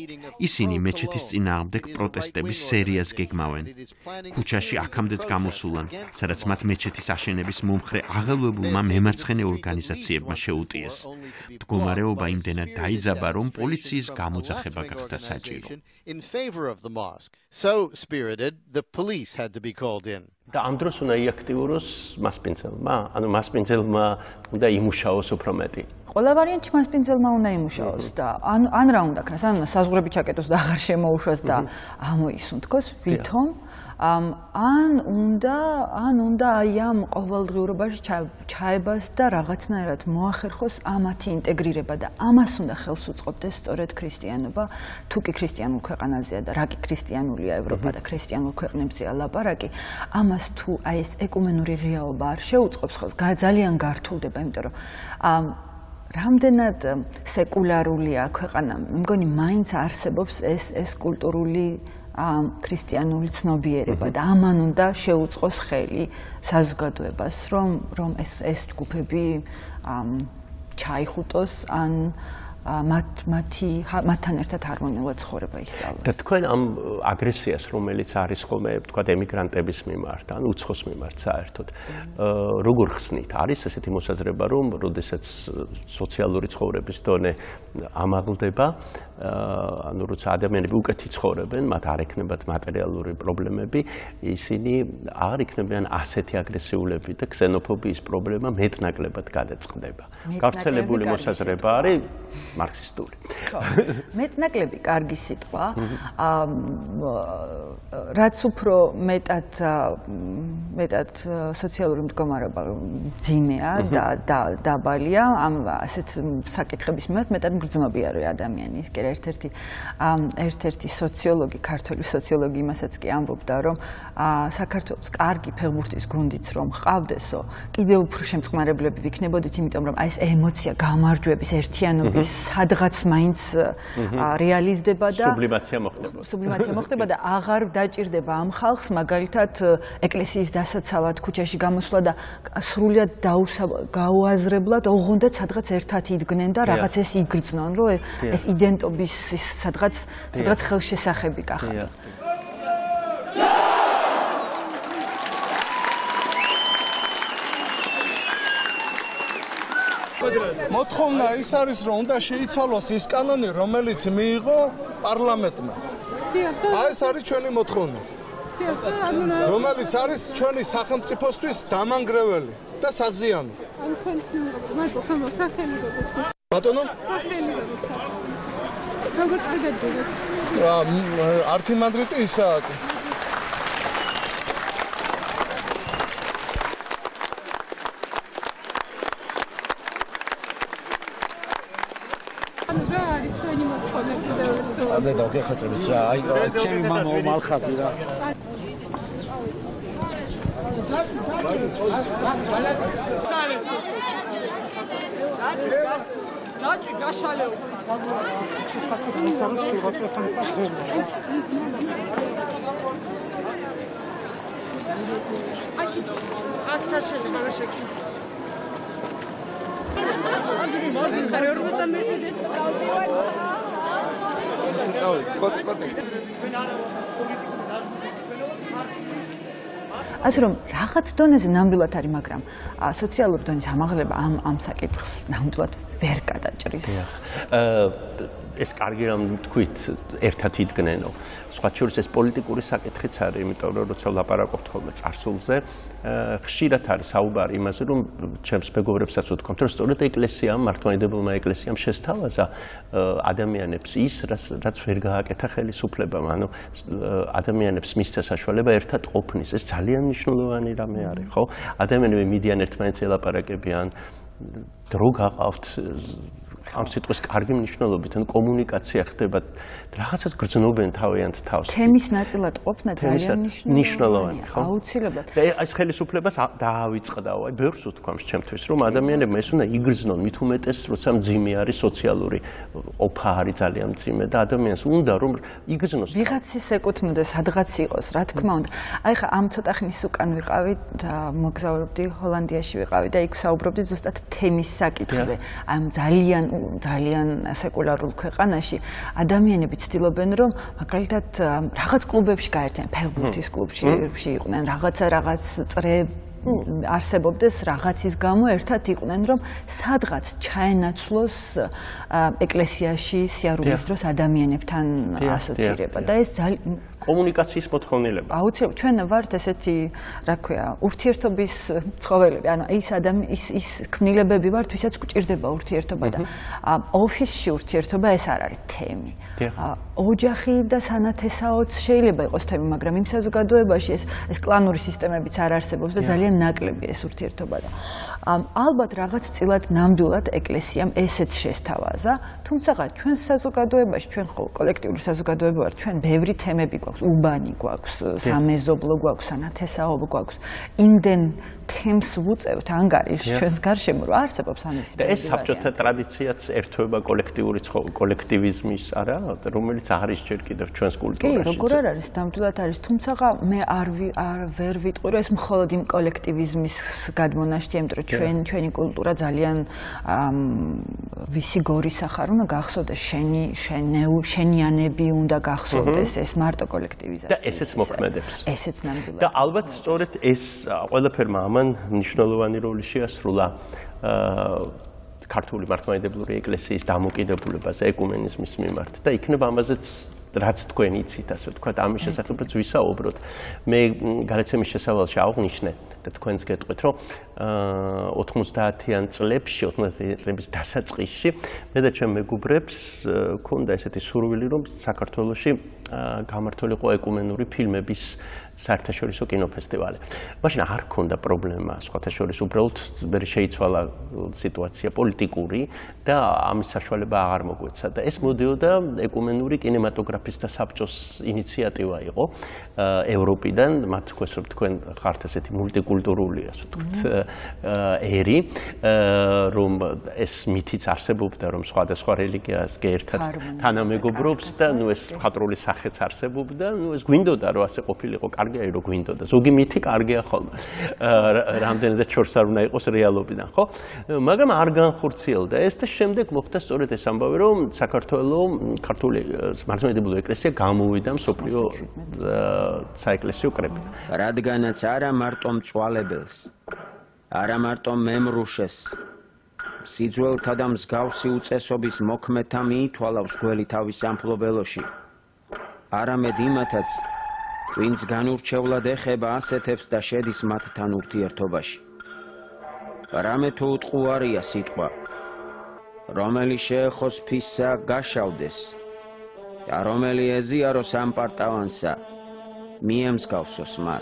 ისინი მეჩეთის წინააღმდეგ პროტესტების სერიას გეგმავენ. ქუჩაში აქამდეც გამოსულან, სადაც მათ მეჩეთის აშენების მომხრე აღელვებულმა მემარცხენე ორგანიზაციებმა შეუტიეს. მდგომარეობა იმდენად დაიძაბა, რომ პოლიციის გამოძახება გახდა საჭირო. In favor of the mosque. So spirited, the police had to be called in. და ამ დროს უნდა იაქტიუროს მასპინძელმა, ანუ მასპინძელმა უნდა იმუშაოს უფრო მეტი. ყველა ვარიანტში მასპინძელმა უნდა იმუშაოს და ან რა უნდა ქნას, ან საზღვრები ჩაკეტოს და აღარ შემოუშვას და ამოისუნთქოს ვითომ, ან უნდა აი ამ ყოველდღიურობაში ჩაებას და რაღაცნაირად მოახერხოს ამათი ინტეგრირება და ამას უნდა ხელს უწყობდეს სწორედ ქრისტიანობა, თუ კი ქრისტიანულ ქვეყანაზეა და რა კი ქრისტიანულია ევროპა და ქრისტიანულ ქვეყნებზეა ლაპარაკი, ამას თუ აი ეს ეკუმენური ღიაობა არ შეუწყობს ხელს, ძალიან გართულდება, იმიტომ რომ რამდენად სეკულარულია ქვეყანა, მე მგონი მაინც არსებობს ეს კულტურული ქრისტიანული ცნობიერება და ამან უნდა შეუწყოს ხელი საზოგადოებას, რომ ეს ჯგუფები ჩაიხუტოს ან მათთან ერთად ჰარმონიულად ცხოვრება ისწავლოს. და თქვენ ამ აგრესიას, რომელიც არის ხოლმე, თქვა ემიგრანტების მიმართ, ან უცხოს მიმართ საერთოდ, როგორ ხსნით? არის ესეთი მოსაზრება, რომ როდესაც სოციალური ცხოვრების დონე ამაღლდება, ანუ როცა ადამიანები უკეთი ცხოვრებენ, მათ არ ექნებათ მატერიალური პრობლემები, ისინი აღარ იქნებიან ასეთი აგრესიულები და ქსენოფობიის პრობლემა მეტნაკლებად გადაწყდება. გავრცელებული მოსაზრება არის მარქსისტული. მეტნაკლები კარგი სიტყვა. რაც უფრო მეტად სოციალური მდგომარეობა ძიმეა და დაბალია, ამ ასეთ საკითხების მიმართ მეტად მგრძნობიარე ადამიანი. ის კი ერთ-ერთი სოციოლოგი, ქართველი სოციოლოგი იმასაც კი ამბობდა, რომ საქართველოს კარგი ფეხბურთის გუნდიც რომ ჰყავდესო, კიდევ უფრო შემწყნარებლები ვიქნებოდით, იმიტომ რომ აი ეს ემოცია გამარჯვების, ერთიანობის სადღაც მაინც რეალიზდება და სუბლიმაცია მოხდება და აღარ დაჭირდება ამ ხალხს მაგალითად ეკლესიის დასაცავად ქუჩაში გამოსვლა და სრულიად გაუაზრებლად ოღონდ სადღაც ერთად იდგნენ და რაღაც ეს იგრძნონ, რომ ეს იდენტობის სადღაც ხელშესახები გახადონ. მოთხოვნა ის არის, რომ უნდა შეიცვალოს ის კანონი, რომელიც მიიღო პარლამენტმა. აი ეს არის ჩვენი მოთხოვნა. რომელიც არის ჩვენი სახელმწიფოსთვის დამანგრეველი და საზიანო. ბატონო? როგორ კარგად გიგეთ? ართიმანდრიტი ისააკი. ამდე დავგეხოცებით რა, აი ჩემი მამა ომალხაზი რა. დაჭი გაშალეო. აქ თაშელი ბარაშეკში. ასე რომ რაღაც დონეზე ნამდვილად არის, მაგრამ სოციალური დონის ამაღლება ამ საკითხს ნამდვილად ვერ გადაჭრის. ეს კარგი რამ თქვით, ერთად იდგნენო. სხვა შორის ეს პოლიტიკური საკითხიც არის, იმიტომ რომ როცა ვლაპარაკობთ ხოლმე წარსულზე, ხშირად არის საუბარი იმაზე, რომ ჩემს მეგობრებსაც ვთქვამთ, რომ სწორედ ეკლესიამ, მართლმადიდებელმა ეკლესიამ შესთავაზა ადამიანებს ის, რაც ვერ გააკეთა ხელისუფლებამ, ანუ ადამიანებს მისცა საშუალება ერთად ყოფნის. ეს ძალიან მნიშვნელოვანი რამე არის, ხო? ადამიანები მიდიან ერთმანეთს ელაპარაკებიან, დრო გაყავთ ამ სიტყვის კარგი მნიშვნელობით, ან კომუნიკაცია ხდება, რაღაცას გრძნობენ თავიანთ თავს. თემის ნაწილად ყოფნა ძალიან მნიშვნელოვანია, ხო? აუცილებლად. და ეს ხელისუფლებას დაავიწყდაო, აი ბევრს ვთქვამს ჩემთვის, რომ ადამიანებმა ეს უნდა იგრძნონ, მით უმეტეს, როცა მძიმე არის სოციალური ოფა არის ძალიან მძიმე და ადამიანს უნდა რომ იგრძნოს. ვიღაცის ეკუთვნოდა, სადღაც იყოს, რა თქმა უნდა. აი ხა ამ ცოტა ხნის უკან ვიყავით და მოგზაურობდი ჰოლანდიაში ვიყავი და იქ საუბრობდი ზუსტად თემის საკითხზე. ამ ძალიან სეკულარულ ქვეყანაში ადამიანები ცდილობენ რომ მაგალითად რაღაც კლუბებში გაერთიანდნენ, ფეხბურთის კლუბში იყვნენ, რაღაც წრე არსებობდეს რაღაცის გამო ერთად იყვნენ რომ სადღაც ჩაენაცვლოს ეკლესიაში სიარულის დროს ადამიანებთან ასოცირება და ეს კომუნიკაციის მოთხოვნილება. აუცილებლად ჩვენ ვართ ესეთი, რა ქვია, ურთიერთობის ცხოველები. ანუ ის ქმნილებები ვართ, ვისაც გვჭირდება ურთიერთობა და ოფისში ურთიერთობა ეს არ არის თემი. ოჯახი და სანათესაოც შეიძლება იყოს თემი, მაგრამ იმ საზოგადოებაში ეს კლანური სისტემებიც არ არსებობს და ძალიან ნაკლები ეს ურთიერთობა და ალბათ რაღაც წილად ნამდვილად ეკლესიამ ესეც შესთავაზა, თუმცა ჩვენს საზოგადოებაში, ჩვენ ხო კოლექტიური საზოგადოება ვართ, ჩვენ ბევრი თემები გვაქვს, უბანი გვაქვს, სამეზობლო გვაქვს, სანათესაო გვაქვს, იმდენ თემს ვუწევთ ანგარიშს ჩვენს გარშემო, რომ არსებობს ამისი. და ეს საბჭოთა ტრადიციაც ერთვება კოლექტივიზმის არა, რომელიც არის ჯერ კიდევ ჩვენს კულტურაში. კი, როგორ არ არის, ნამდვილად არის, თუმცა მე ვერ ვიტყვი, რომ ეს მხოლოდ იმ კოლექტივიზმის გადმონაშთია, იმიტომ რომ ჩვენი კულტურა ძალიან ვისი გორისახარ უნდა გახსოვდეს, შენიანები უნდა გახსოვდეს, ეს მარტო კოლექტივიზაცია. და ესეც მოქმედებს. ესეც ნამდვილად. და ალბათ სწორედ ეს ყველაფერმა ამან მნიშვნელოვანი როლი შეასრულა ქართული მართლმადიდებლური ეკლესიის დამოკიდებულებაზე ეკუმენიზმის მიმართ და იქნება ამაზეც რაც თქვენ იცით, ასე ვთქვათ, ამის შესახებაც ვისაუბროთ. მე გადაცემის შესავალში აღვნიშნე და თქვენს გეტყვით, რომ 90-იან წლებში, 90-იან წლების დასაწყისში მე და ჩემ მეგობრებს ქონდა ესეთი სურვილი, რომ საქართველოში გამართულიყო ეკუმენური ფილმების საერთაშორისო კინოფესტივალი. მაშინ არ ქონდა პრობლემა, სხვათა შორის უბრალოდ ვერ შეიცვალა სიტუაცია პოლიტიკური და ამის საშუალება აღარ მოგვეცა და ეს მოდიოდა ეკუმენური კინემატოგრაფისტთა საბჭოს ინიციატივა იყო ევროპიდან, მათ თქვეს რომ თქვენ ხართ ესეთი მულტიკულტურული, ასე ვთქვით, ერი, რომ ეს მითიც არსებობდა, რომ სხვადასხვა რელიგიას ერთად თანამეგობრობს და ნუ ეს მხატვრული სახეც არსებობდა, ნუ ეს გვინდოდა რომ ასე ყოფილიყო, კარგია რომ გვინდოდა. ზოგი მითი კარგია ხოლმე. რამდენადაც შორს არ უნდა იყოს რეალობიდან, ხო? მაგრამ არ განხორციელდა ეს და შემდეგ მოხდა სწორედ ეს ამბავი, რომ საქართველოს ქართული მართლმადიდებლური ეკლესია გამოვიდა მსოფლიო საეკლესიო კრებიდან. რადგანაც არა მარტო მწვალებელს, არა მარტო მემრუშეს, სიძველთა და მსგავსი უწესობის მოქმედთა მიითვალავს გველი თავის სამფლობელოში, არამედ იმათაც, ვინც განურჩევლად ეხება ასეთებს და შედის მათთან ურთიერთობაში. რამე თუ უტყუარია სიტყვა, რომელი შეეხოს ფისსა გაშავდეს და რომელი ეზიაროს ამ პარტავანსა, მიემსგავსოს მას.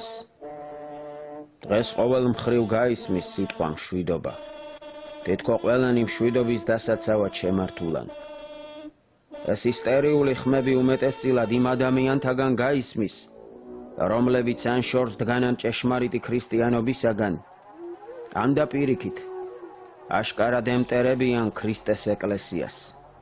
დღეს ყოველ მხრივ გაისმის სიტყვა მშვიდობა. თითქო ყველანი მშვიდობის დასაცავად შემართულან. ეს ისტერიული ხმები უმეტესწილად იმ ადამიანთაგან გაისმის, რომლებიც ან შორს დგანან ჭეშმარიტი ქრისტიანობისაგან, ან და პირიქით, აშკარად ემტერებიან ქრისტეს ეკლესიას.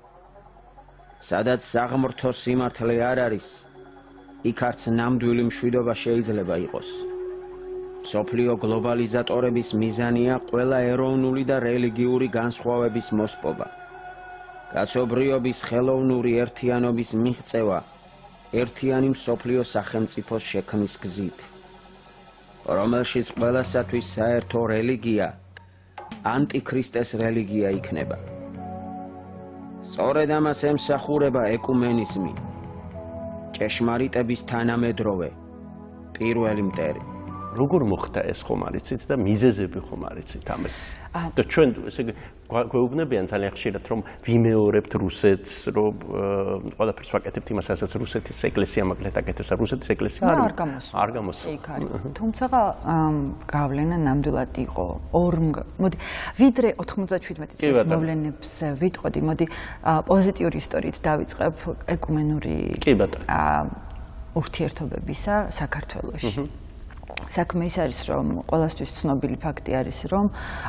სადაც საღმრთო სიმართლე არ არის, იქ არც ნამდვილი მშვიდობა შეიძლება იყოს. მსოფლიო გლობალიზატორების მიზანია ყველა ეროვნული და რელიგიური განსხვავების მოსპობა. კაცობრიობის ხელოვნური ერთიანობის მიღწევა ერთიანი მსოფლიო სახელმწიფოს შექმნის გზით, რომელშიც ყველასათვის საერთო რელიგია ანტიქრისტეს რელიგია იქნება. სწორედ ამას ემსახურება ეკუმენიზმი, ჭეშმარიტების თანამედროვე პირველი მტერი. როგორ მოხდა ეს ხომ არიცით და მიზეზები ხომ არიცით ამის? და ჩვენ ესე გვეუბნებიან ძალიან ხშირად რომ ვიმეორებთ რუსეთს, რომ ყველაფერს ვაკეთებთ იმას, რასაც რუსეთის ეკლესია მაგალითად აკეთებს, რუსეთის ეკლესია არ გამოსულა. თუმცა გავლენა ნამდვილად იყო მოდი ვიდრე 97 წლის მოვლენებს ვიტყოდი, მოდი პოზიტიური ისტორიით დავიწყებ ეკუმენური ურთიერთობებისა საქართველოში. საქმე ის არის, რომ ყველასთვის ცნობილი ფაქტი არის, რომ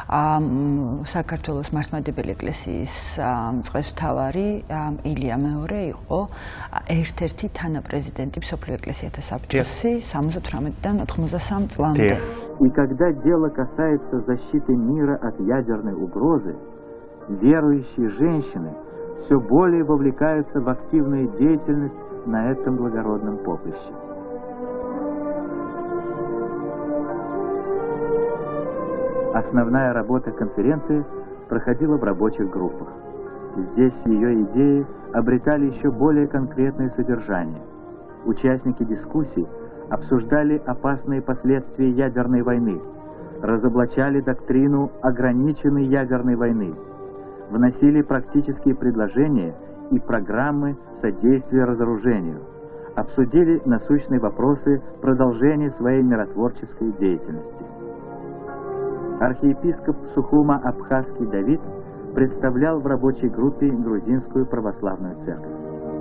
საქართველოს მართლმადიდებელი ეკლესიის მწყევსთავარი ილია მეორე იყო ერთ-ერთი თანაპრეზიდენტი მსოფლიო ეკლესიათა საბჭოსი 78-დან 83 წლამდე. И когда дело касается защиты мира от ядерной угрозы, верующие женщины все более вовлекаются в активную деятельность на этом благородном поприще. Основная работа конференции проходила в рабочих группах. Здесь ее идеи обретали еще более конкретное содержание. Участники дискуссий обсуждали опасные последствия ядерной войны, разоблачали доктрину ограниченной ядерной войны, вносили практические предложения и программы содействия разоружению, обсудили насущные вопросы продолжения своей миротворческой деятельности. Архиепископ Сухума-Абхазский Давид представлял в рабочей группе грузинскую православную церковь.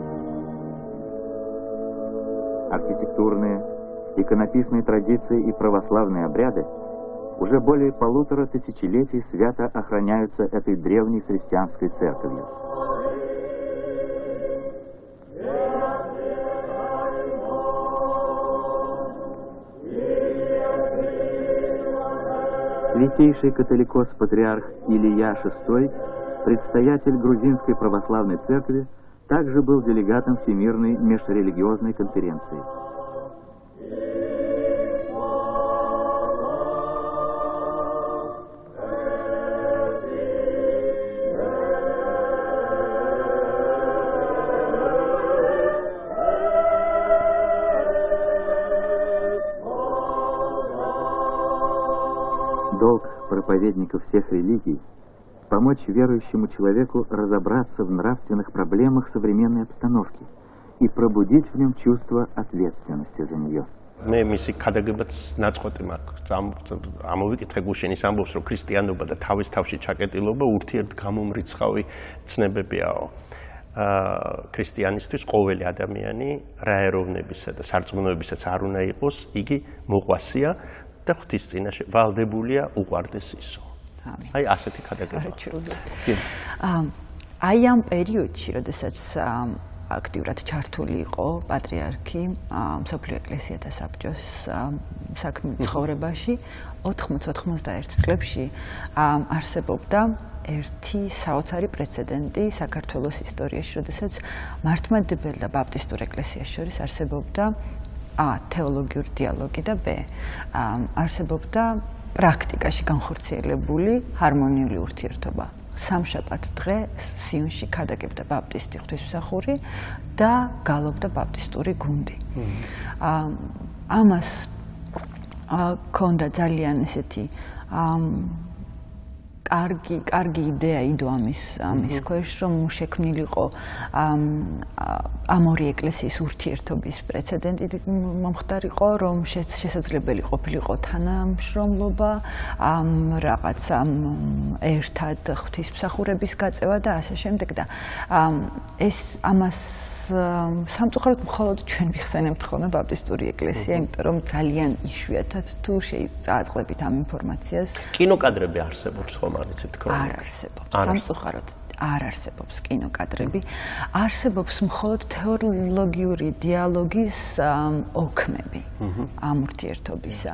Архитектурные, иконописные традиции и православные обряды уже более 1,5 тысячелетий свято охраняются этой древней христианской церковью. Святейший католикос-патриарх Илья VI, предстоятель грузинской православной церкви, также был делегатом Всемирной межрелигиозной конференции. Долг проповедников всех религий – помочь верующему человеку разобраться в нравственных проблемах современной обстановки и пробудить в нем чувство ответственности за нее. მე მისი ქადაგებაც ნაწყვეტი მაქვს. ამოვიკითხე გუშინის ამბობს, რომ ქრისტიანობა და თავის თავში ჩაკეტილობა ურთიერთგამომრიცხავი ცნებებიაო. ქრისტიანისთვის ყოველი ადამიანი რა ეროვნებისა და სარწმუნოებისაც არ უნდა იყოს, იგი მოყვასია და ღვთის წინაშე ვალდებულია უყვარდეს ისო. აი ასეთი ქადაგება. აი ამ პერიოდში, როდესაც აქტიურად ჩართული იყო პატრიარქი მსოფლიო ეკლესია და საბჭოს საქმე ცხოვრებაში 80-91 წლებში არსებობდა ერთი საოცარი პრეცედენტი საქართველოს ისტორიაში, როდესაც მართლმადიდებელ და ბაპტისტურ ეკლესიას შორის არსებობდა თეოლოგიური დიალოგი და არსებობდა პრაქტიკაში განხორციელებული ჰარმონიული ურთიერთობა. სამშაბათ დღე სიონში ქადაგებდა ბაპტისტი ღვთისმსახური და გალობდა ბაპტისტური გუნდი. ამას ქონდა ძალიან ესეთი კარგი იდეა იდო ამის ქვეშ, რომ შექმნილიყო ამ ორი ეკლესიის ურთიერთობის პრეცედენტი მომხდარიყო, რომ შესაძლებელი ყოფილიყო თანამშრომლობა, რაღაც ერთად ღვთისმსახურების გაწევა და ასე შემდეგ და ეს ამას სამწუხაროდ მხოლოდ ჩვენ ვიხსენებთ ხოლმე ბაპტისტური ეკლესია, იმიტომ რომ ძალიან იშვიათად თუ შეიწაწყლებით ამ ინფორმაციას. კინოკადრები არსებობს ხომ? არ არსებობს. სამწუხაროდ არ არსებობს კინოკადრები. არსებობს მხოლოდ თეოლოგიური დიალოგის ოქმები ამ ურთიერთობისა.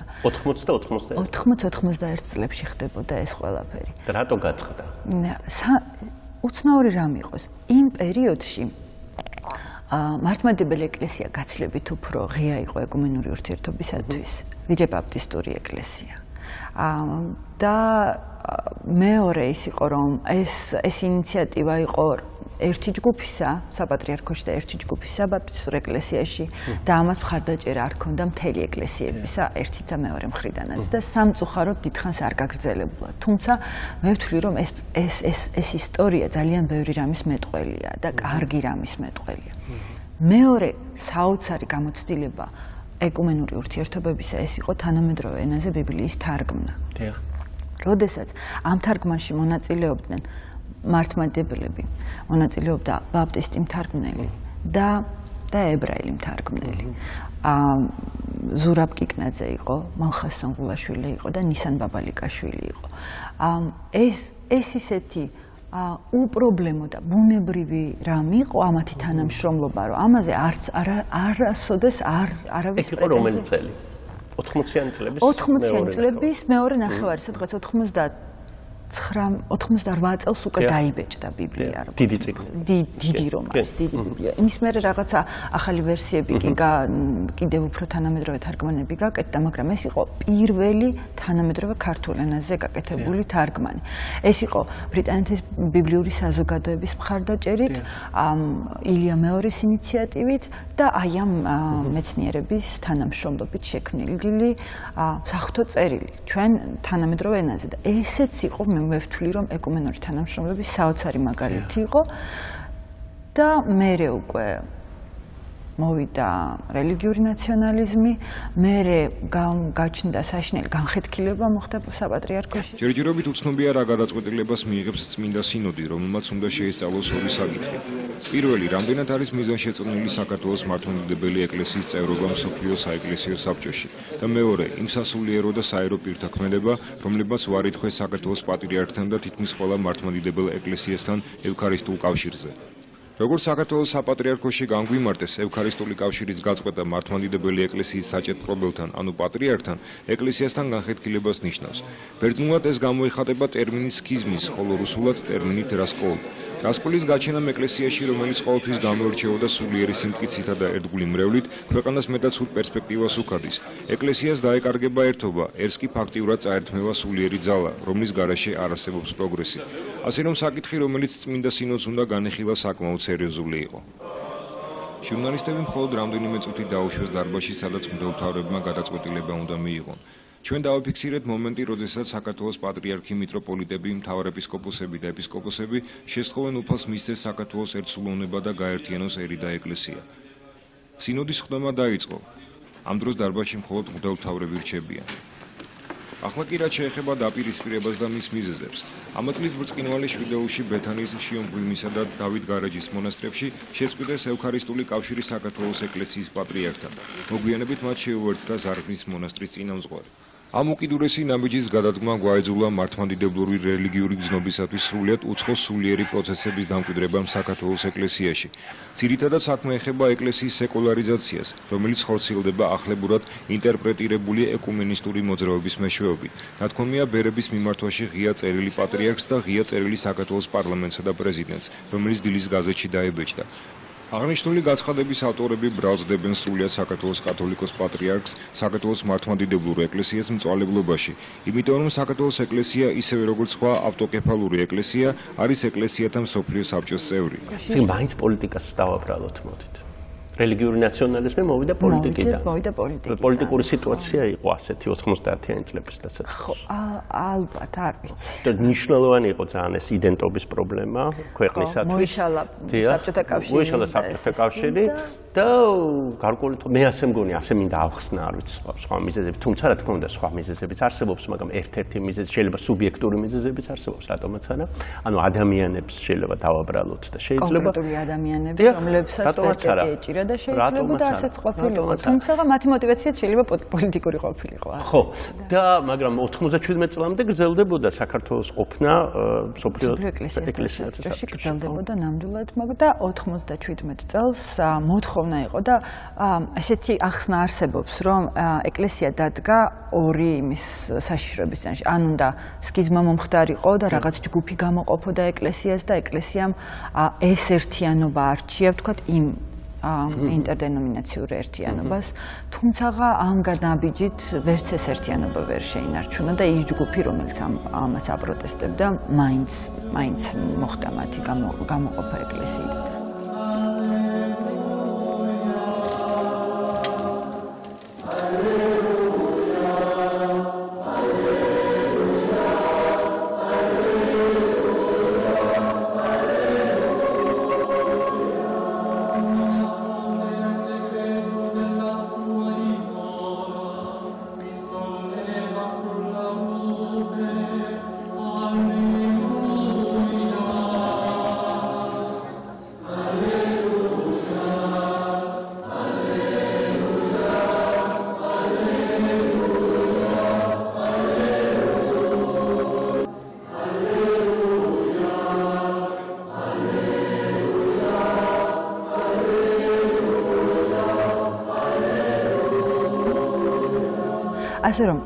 80-91 წლებში ხდებოდა ეს ყველაფერი. და რატო გაწყდა? უცნაური რამ იყოს. იმ პერიოდში მართლმადიდებელი ეკლესია გაცილებით უფრო ღია იყო ეკუმენური ურთიერთობისათვის, ვიდრე ბაპტისტური ეკლესია. და მეორე ის იყო, რომ ეს ინიციატივა იყო ერთი ჯგუფისა, საპატრიარქოში და ერთი ჯგუფისა ბაპტისტურ ეკლესიაში და ამას მხარდაჭერა არ ქონდა მთელი ეკლესიებისა, ერთი და მეორე მხრიდანაც და სამწუხაროდ დიდხანს არ გაგრძელებულა. თუმცა მე ვთვლი, რომ ეს ისტორია ძალიან ბევრი რამის მეტყველია და კარგი რამის მეტყველია. მეორე საოცარი გამოცდილება ეკუმენური ურთიერთობებისა ეს იყო თანამედროვე ენაზე ბიბლიის თარგმნა. როდესაც ამ თარგმანში მონაწილეობდნენ მართლმადიდებლები, მონაწილეობდა ბაპტისტი მთარგმნელი და ებრაელი მთარგმნელი. ზურაბ კიკნაძე იყო, მალხაზ სონგულაშვილი იყო და ნისან ბაბალიკაშვილი იყო. ეს ისეთი უპრობლემო და ბუნებრივი რამ იყო ამათი თანამშრომლობა, რომ ამაზე არასოდეს არავის პრეტენზია. ეს იყო რომელი წელი? 80-იანი წლების 80-იანი წლების მეორე ნახევარი, სადღაც 98 წელს უკვე დაიბეჭდა ბიბლია, როგორც დიდი ციკლი. დიდი რომანი, დიდი ბიბლია. იმის მერე რაღაცა ახალი ვერსიები კი კიდევ უფრო თანამედროვე თარგმანები გაკეთდა, მაგრამ ეს იყო პირველი თანამედროვე ქართულ ენაზე გაკეთებული თარგმანი. ეს იყო ბრიტანეთის ბიბლიური საზოგადოების მხარდაჭერით, ილია მეორის ინიციატივით და აი ამ მეცნიერების თანამშრომლობით შექმნილი საღვთო წერილი ჩვენ თანამედროვე ენაზე და ესეც იყო მე ვთვლი, რომ ეკუმენური თანამშრომლობის საოცარი მაგალითი იყო და მერე უკვე მოვიდა რელიგიური ნაციონალიზმი, მერე გაჩნდა საშინელი განხეთქილება მოხდა საპატრიარქოში. ჯერჯერობით უცნობია რა გადაწყვეტილებას მიიღებს წმინდა სინოდი, რომელმაც უნდა შეისწავლოს ორი საკითხი. პირველი, რამდენად არის მიზანშეწონილი საქართველოს მართლმადიდებელი ეკლესიის წევრობა მსოფლიო საეკლესიო საბჭოში და მეორე, იმ სასულიერო და საერო პირთა ქმედება, რომლებმაც ვარითხვეს საქართველოს პატრიარქთან და თითქმის ყველა მართლმადიდებელ ეკლესიასთან ევქარისტიულ კავშირზე. როგორც საქართველოს საპატრიარქოში განგვიმარტეს ევქარისტიული კავშირის გაწყვეტა მართლმადიდებელი ეკლესიის საჭეპყრობელთან, ანუ პატრიარქთან, ეკლესიასთან განხეთქილებას ნიშნავს. ბერძნულად ეს გამოიხატება ტერმინით სქიზმის, ხოლო რუსულად ტერმინით რასკოლ. რასკოლის გაჩენამ ეკლესიაში, რომელიც ყოველთვის გამოირჩეოდა სულიერი სიმტკიცითა და ერთგული მრევლით, ქვეყანას მეტად სულ პერსპექტივას უხადის. ეკლესიას დაეკარგება ერთობა, ერთს კი ფაქტიურად წაერთმევა სულიერი ძალა, რომლის გარეშე არ არსებობს პროგრესი. ასე რომ საკითხი, რომელიც წმინდა სინოდს უნდა განეხილა, საკმაოდ სერიოზული იყო. ჟურნალისტები მხოლოდ რამდენიმე წუთი დაუშვეს დარბაზში, სადაც მღვდელმთავრებმა გადაწყვეტილება უნდა მიიღონ. ჩვენ დავაფიქსირეთ მომენტი, როდესაც საქართველოს პატრიარქი, მიტროპოლიტები, მთავარეპისკოპოსები და ეპისკოპოსები შესთხოვენ უფალს მისცეს საქართველოს ერთსულოვნება და გაერთიანოს ერი და ეკლესია. სინოდის ხდომა დაიწყო. ამ დროს დარბაზში მხოლოდ მღვდელმთავრები რჩებიან. ახლა კი რაც შეეხება დაპირისპირებას და მის მიზეზებს. ამა წლის ბრწყინვალე შვიდეულში ბეთანიის შიომღვიმისა და დავით გარეჯის მონასტრებში შეწყვიტეს ევქარისტიული კავშირი საქართველოს ეკლესიის პატრიარქთან. მოგვიანებით მათ შეუერთდა ზარგნის მონასტრის წინამძღვარი. ამ უკიდურესი ნაბიჯის გადადგმა გვაეძულა მართლმადიდებლური რელიგიური გზნობისათვის სრულიად უცხო სულიერი პროცესების დამკვიდრებამ საქართველოს ეკლესიაში. ძირითადად საქმე ეხება ეკლესიის სეკულარიზაციას, რომელიც ხორციელდება ახლებურად ინტერპრეტირებული ეკუმენისტური მოძრაობის მეშვეობით. ნათქვამია ბერების მიმართვაში ღია წერილი პატრიარქს და ღია წერილი საქართველოს პარლამენტსა და პრეზიდენტს, რომელიც დილის გაზეთში დაებეჭდა. აღნიშნული გაცხადების ავტორები ბრალსდებენ სრულიად საქართველოს კათოლიკოს პატრიარქს საქართველოს მართლმადიდებლურ ეკლესიას მწვალებლობაში, იმიტომ რომ საქართველოს ეკლესია ისევე როგორც სხვა ავტოკეფალური ეკლესია არის ეკლესიათა მსოფლიო საბჭოს წევრი. წინ მაინც პოლიტიკას დავაბრალოთ მოდით. რელიგიური ნაციონალიზმი მოვიდა პოლიტიკიდან. პოლიტიკური სიტუაცია იყო ასეთი 90-იანი წლების დასაწყისში. ალბათ, არ ვიცი. და მნიშვნელოვანი იყო ძალიან ეს იდენტობის პრობლემა ქვეყნისათვის. მოიშალა საბჭოთა კავშირი. მოიშალა საბჭოთა კავშირი და გარკვეული მე ასე მგონი, ასე მინდა ავხსნა, არ ვიცი, სხვა მიზეზები, თუმცა რა თქმა უნდა სხვა მიზეზებიც არსებობს, მაგრამ ერთ-ერთი მიზეზი შეიძლება სუბიექტური მიზეზებიც არსებობს, რატომაც არა. ანუ ადამიანებს შეიძლება დავაბრალოთ და შეიძლება კონკრეტული ადამიანები, რომლებსაც პერკეტი ეჭირა და შეიძლება და ასეც ყოფილიყო. თუმცა მათი მოტივაციაც შეიძლება პოლიტიკური ყოფილიყო. ხო, და მაგრამ 97 წლამდე გრძელდებოდა საქართველოს ყოფნა მსოფლიო ეკლესიაში გრძელდებოდა ნამდვილად, მაგრამ და 97 წელს მოთხოვნა იყო და ესეთი ახსნა არსებობს, რომ ეკლესია დადგა ორი იმის საშიშროების წინაშე. ან უნდა სქიზმა მომხდარიყო და რაღაც ჯგუფი გამოყოფოდა ეკლესიას და ეკლესიამ ეს ერთიანობა არჩია, ვთქვათ, იმ ინტერდენომინაციურ ერთიანობას, თუმცა ამ განაბიჯით ვერც ეს ერთიანობა ვერ შეინარჩუნა და ის ჯგუფი, რომელიც ამას აპროტესტებდა, მაინც მოხდა მათი გამოყოფა ეკლესიიდან. ასე რომ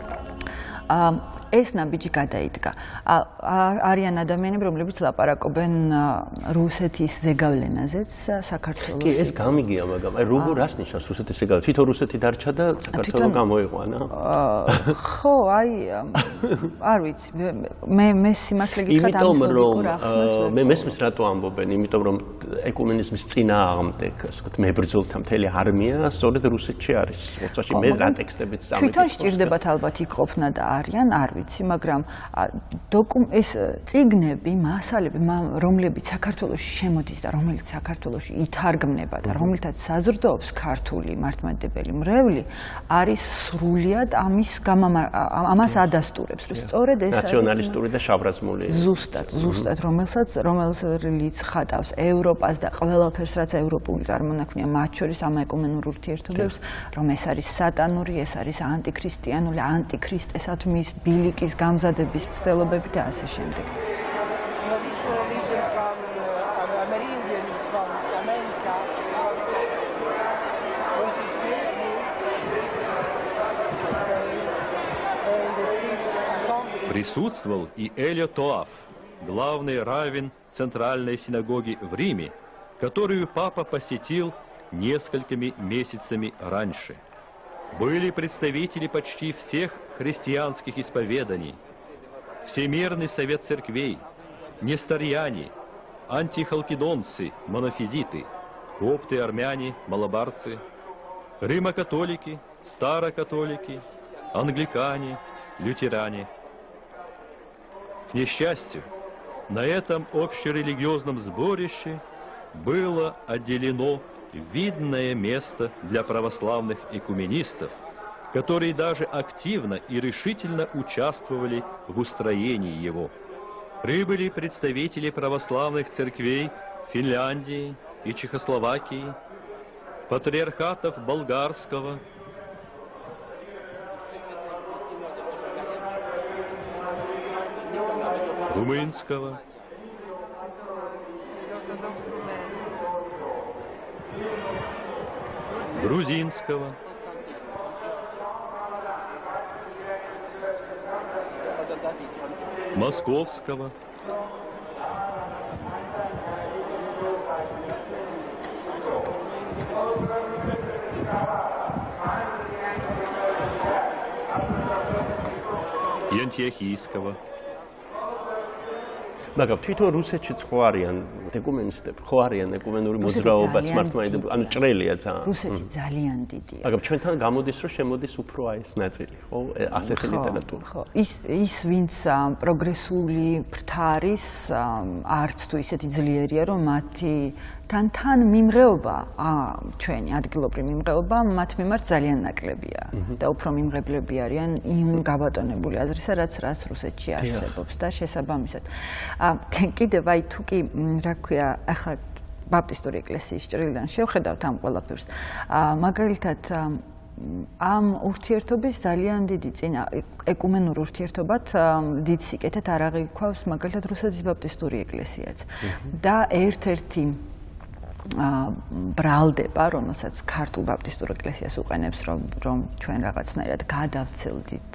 ეს ნაბიჯი გადაიდგა. არიან ადამიანები, რომლებიც ლაპარაკობენ რუსეთის ზეგავლენაზეც საქართველოს. კი, ეს გამიგია, მაგრამ აი როგორ რას ნიშნავს რუსეთის ზეგავლენა? თვითონ რუსეთი დარჩა და საქართველო გამოიყვანა? ხო, აი არ ვიცი. მე სიმართლე გითხრათ ამის ლოგიკურ ახსნას ვერ. მე მესმის რატო ამბობენ? იმიტომ რომ ეკუმენიზმის წინააღმდეგ, ასე ვთქვათ, მებრძოლთა მთელი არმია სწორედ რუსეთში არის. როდესაც მე რა ტექსტებიც წამი. თვითონ სჭირდებათ ალბათ იქ ყოფნა და არიან, არ ვიცი, მაგრამ ეს წიგნები, მასალები, რომლებიც საქართველოში შემოდის და რომელიც საქართველოში ითარგმნება და რომელთაც საზრდოობს ქართული მართლმადიდებელი მრევლი, არის სრულიად ამას ადასტურებს, რომ სწორედ ეს არის ნაციონალისტური და შავრაზმული. ზუსტად, რომელსაც ხატავს ევროპას და ყველაფერს, რაც ევროპული წარმონაქმნია, მათ შორის ამ ეკუმენურ ურთიერთობებს, რომ ეს არის სატანური, ეს არის ანტიქრისტიანული, ანტიქრისტესათმის ბილიკის გამზადების მცდელობები და ასე შემდეგ. Присутствовал и Элио Тоаф, главный раввин Центральной синагоги в Риме, которую папа посетил несколькими месяцами раньше. Были представители почти всех христианских исповеданий, Всемирный совет церквей, несториане, антихалкидонцы, монофизиты, копты, армяне, малабарцы, римокатолики, старокатолики, англикане, лютеране. К несчастью, на этом общерелигиозном сборище было отделено видное место для православных экуменистов, которые даже активно и решительно участвовали в устроении его. Прибыли представители православных церквей Финляндии и Чехословакии, патриархатов болгарского, румынского, грузинского, московского, и антиохийского. მაგრამ თვითონ რუსეთშიც ხო არიან ეკუმენისტები, ხო არიან ეკუმენური მოძრაობაც მართლმადიდებლური, ანუ ჭრელია ძალიან. რუსეთი ძალიან დიდია. მაგრამ ჩვენთან გამოდის რომ შემოდის უფრო აი ეს ნაწილი, ხო? ასეთი ლიტერატურა. ხო, ის ვინც პროგრესული ფრთა არის, არც თუ ისეთი ძლიერია, რომ მათი თან მიმღეობა, ჩვენი ადგილობრივი მიმღეობა მათ მიმართ ძალიან ნაკლებია და უფრო მიმღებლები არიან იმ გაბატონებული აზრისა, რაც რუსეთში არსებობს და შესაბამისად. კიდევ აი თუ კი რა ქვია, ახლა ბაპტისტური ეკლესიის ჭრილიდან შევხედავთ ამ ყველაფერს. მაგალითად ამ ურთიერთობის ძალიან დიდი წინა ეკუმენურ ურთიერთობად დიდ სიკეთეთ არ აღიქვავს მაგალითად რუსეთის ბაპტისტური ეკლესიაც. და ერთ-ერთი ბრალდება, რომელსაც ქართულ ბაპტისტურ ეკლესიას უყენებს, რომ ჩვენ რაღაცნაირად გადავცილდით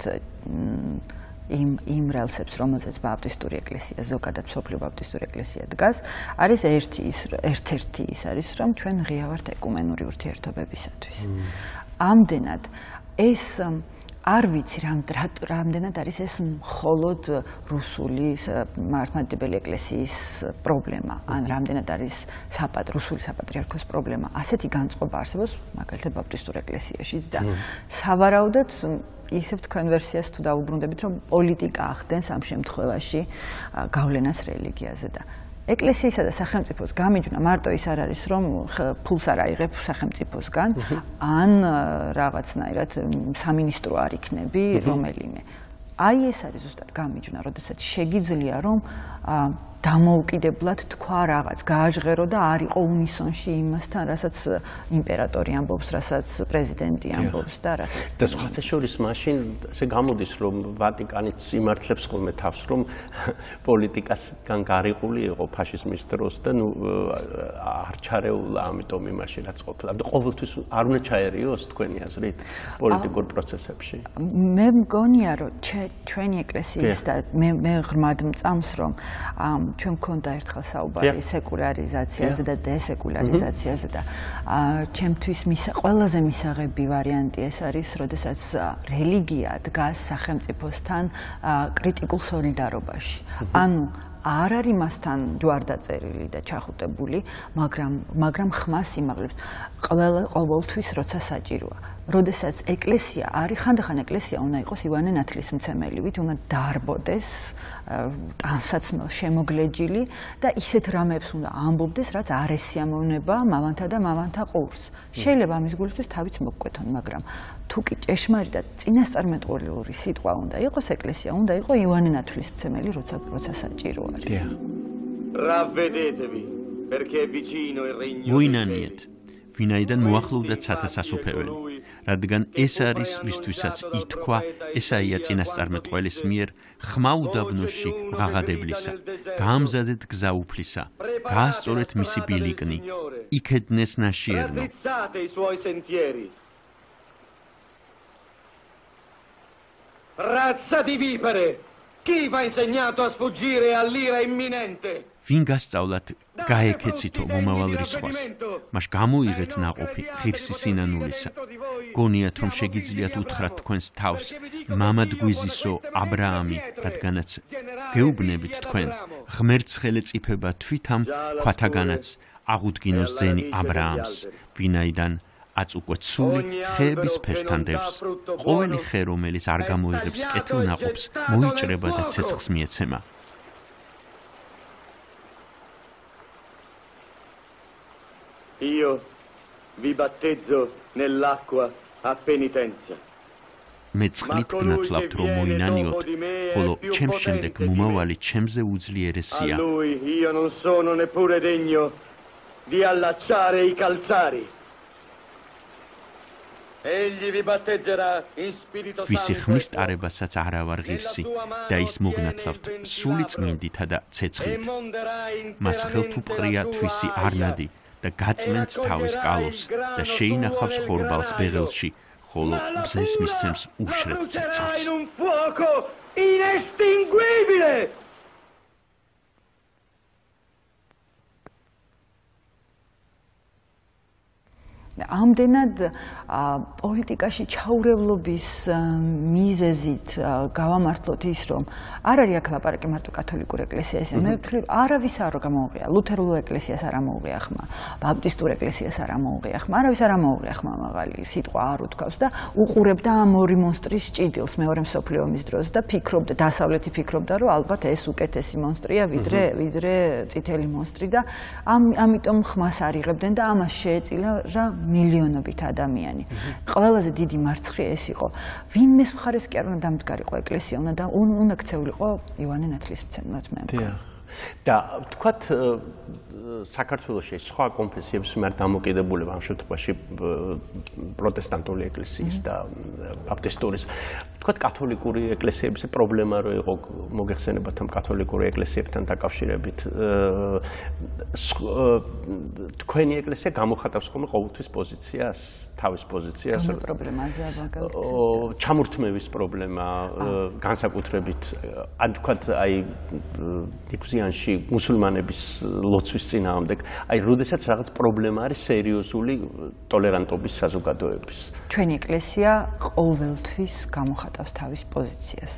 იმ რელსებს, რომელზეც ბაპტისტური ეკლესია, ზოგადად მსოფლიო ბაპტისტური ეკლესია დგას, არის ერთ-ერთი ის არის, რომ ჩვენ ღია ვართ ეკუმენური ურთიერთობებისათვის. ამდენად ეს არ ვიცი რამდენად არის ეს მხოლოდ რუსული მართლმადიდებელი ეკლესიის პრობლემა, ან რამდენად არის რუსული საპატრიარქოს პრობლემა. ასეთი განწყობა არსებობს მაგალითად ბაპტისტურ ეკლესიაშიც და სავარაუდოდ ისევ თქვენ ვერსიას თუ დაუბრუნდებით, რომ პოლიტიკა ახდენს ამ შემთხვევაში გავლენას რელიგიაზე და ეკლესიისა და სახელმწიფოს გამიჯვნა მარტო ის არ არის, რომ ფულს არ აიღებ სახელმწიფოსგან, ან რაღაცნაირად სამინისტრო არ იქნები რომელიმე. აი ეს არის ზუსტად გამიჯვნა, როდესაც შეგიძლია რომ დამოუკიდებლად თქვა რაღაც, გააჟღერო და არ იყო უნისონში იმასთან, რასაც იმპერატორი ამბობს, რასაც პრეზიდენტი ამბობს და რასაც. და სხვათა შორის მაშინ ესე გამოდის, რომ ვატიკანიც იმართლებს ხოლმე თავს, რომ პოლიტიკასგან გარიყული იყო ფაშიზმის დროს და ნუ არ ჩარეულა ამიტომ იმაში რაც ყოფილა. და ყოველთვის არ უნდა ჩაერიოს თქვენი აზრით პოლიტიკურ პროცესებში. მე მგონია, რომ ჩვენი ეკლესიის და მე ღრმად მწამს, რომ ჩვენ გქონდა ერთხელ საუბარი სეკულარიზაციაზე და დესეკულარიზაციაზე და ჩემთვის ყველაზე მისაღები ვარიანტი ეს არის, როდესაც რელიგია დგას სახელმწიფოსთან კრიტიკულ სოლიდარობაში. ანუ არ არის მასთან ჯვარდაწერილი და ჩახუტებული, მაგრამ ხმას იმაღლებს ყოველთვის, როცა საჭიროა. როდესაც ეკლესია არის, ხანდახან ეკლესია უნდა იყოს ივანე ნათლისმცემელივით, უნდა დარბოდეს, ტანსაცმელ შემოგლეჯილი და ისეთ რამებს უნდა ამბობდეს, რაც არ ესიამოვნება მამანთა და მამანთა ყურს. შეიძლება ამის გულისთვის თავიც მოგკვეთონ, მაგრამ თუ კი ჭეშმარიტად წინასწარმეტყველური სიტყვა უნდა იყოს ეკლესია, უნდა იყოს ივანე ნათლისმცემელი, როცა საჭირო არის. Ravvedetevi, perché è vicino il regno. Ვინანიეთ, ვინაიდან მოახლოვდათ სათასასუფეველი, რადგან ეს არის ვისთვისაც ითქვა ესაია წინასწარმეტყველის მიერ ხმა უდაბნოში ღაღადებლისა, გაამზადეთ გზა უფლისა, გაასწორეთ მისი ბილიკნი, იქედნეს ნაშიერნო. Razza di vipere! Chi vi ha insegnato a sfuggire all'ira imminente? ვინ გასწავლათ გაეკეცითო მომავალ რისხვას, მას გამოიღეთ ნაყოფი ღირსი სინანულისა. გონიათ რომ შეგიძლიათ უთხრათ თქვენს თავს მამადგვიზისო აბრაამი, რადგანაც გეუბნებით თქვენ ღმერთს ხელეწიფება თვითამ ქვათაგანაც აღუდგინოს ძენი აბრაამს, ვინაიდან აწუკვე ცული ხეების ფესვთან დევს. ყოველი ხე რომელიც არ გამოიღებს კეთილ ნაყოფს მოიჭრება და ცეცხლს მიეცემა. Io vi battezzo nell'acqua a penitenza. მე წყლით გნათლავთ რომ მოინანიოთ, ხოლო ჩემს შემდეგ მომავალი ჩემზე უძლიერესია. A lui io non sono neppure degno di allacciare i calzari. Egli vi battezzerà in spirito santo. ვისი ხმის ტარებასაც არა ვარ ღირსი და ის მოგნათლავთ სული წმინდითა და ცეცხლით. მას ხელთუპყრია თვისი არნადი და გაწმენდს თავის კალოს და შეინახავს ხორბალს ბეღელში, ხოლო ბზეს მისცემს უშრეთ ცეცხლს. In un fuoco inestinguibile. ამდენად პოლიტიკაში ჩაურევლობის მიზეზით გავამართლოთ ის, რომ არ არის აქ ლაპარაკი მარტო კათოლიკურ ეკლესიაზე, მე ვთვლი არავის არ გამოუღია, ლუთერულ ეკლესიას არ ამოუღია ხმა, ბაპტისტურ ეკლესიას არ ამოუღია ხმა, არავის არ ამოუღია ხმა მაღალი სიტყვა არ უთქვავს და უყურებდა ამ ორი მონსტრის ჭიდილს მეორე მსოფლიო ომის დროს და ფიქრობდა, დასავლეთი ფიქრობდა, რომ ალბათ ეს უკეთესი მონსტრია ვიდრე წითელი მონსტრი და ამიტომ ხმას არ იღებდნენ და ამას შეეწილა მილიონობით ადამიანი. ყველაზე დიდი მარცხი ეს იყო. ვინმეს მხარეს კი არ უნდა დამდგარიყო ეკლესია, უნდა ქცეულიყო იოანე ნათლისმცემლად მე მგონი. და თქვათ საქართველოში სხვა კონფესიების მიმართ დამოკიდებულება ამ შემთხვევაში პროტესტანტული ეკლესიის და ბაპტისტურის თქვათ კათოლიკური ეკლესიების პრობლემა რო იყო მოგეხსენებათ ამ კათოლიკური ეკლესიებთან დაკავშირებით თქვენი ეკლესია გამოხატავს ხოლმე ყოველთვის პოზიციას თავის პოზიციას პრობლემაზე აბაგავთ ჩამორთმევის პრობლემა განსაკუთრებით ან თქვათ აი იკუზიანში მუსულმანების ლოცვის წინააღმდეგ აი როდესაც რაღაც პრობლემა არის სერიოზული ტოლერანტობის საზოგადოების ჩვენი ეკლესია ყოველთვის გამოხატავს თავის პოზიციას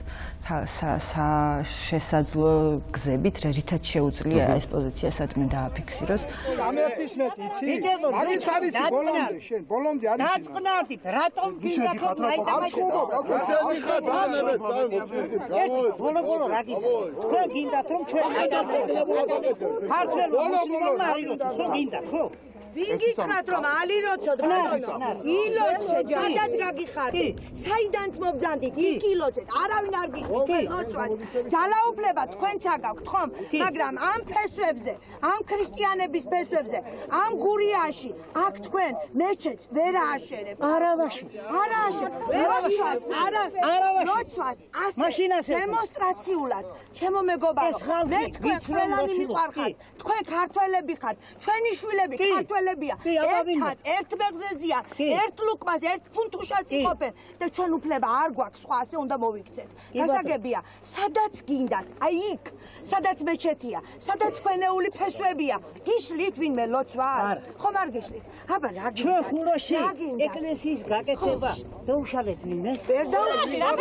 შესაძლო გზებით რითაც შეუძლია ეს პოზიცია სადმე დააფიქსიროს ამერაცის მეტი იცი არის ხარისი ბოლომდე არის დაწყნარდით რატომ გინდათ ბოლო რა გინდათ თქვენ გინდათ რომ ჩვენ ქართველ მუსლიმანმა არიგოთ ხო გინდათ ხო ვინ გითხრათ რომ ალიროცოთ ილოცეთ სადაც გაგიხართ საიდანაც მობძანდით იქ ილოცეთ არავინ არ გიხდით ლოცვად ძალაუფლება თქვენც აგაქვთ ხომ მაგრამ ამ ფესვებზე ამ ქრისტიანების ფესვებზე ამ გურიაში აქ თქვენ მეჩეთს ვერ ააშენებთ არავაში ლოცვას ასე დემონსტრაციულად ჩემო მეგობარო მე თქვენ ყველანი მიყვარხართ თქვენ ქართველები ხართ ჩვენი შვილები ერთ მეგზეზია, ერთ ლუკმას, ერთ ფუნთუშას იყოფენ და ჩვენ უფლება არ გვაქვს სხვა ასე უნდა მოვიქცეთ. გასაგებია, სადაც გინდათ, აი იქ, სადაც მეჩეთია, სადაც ქვენეული ფესვებია, გიშლით ვინმე ლოცვას? ხომ არ გიშლით? აბა რა გინდა? ჩვენ ხუროში ეკლესიის გაკეთება დაუშალეთ ვინმეს? ვერ დაუშალეთ.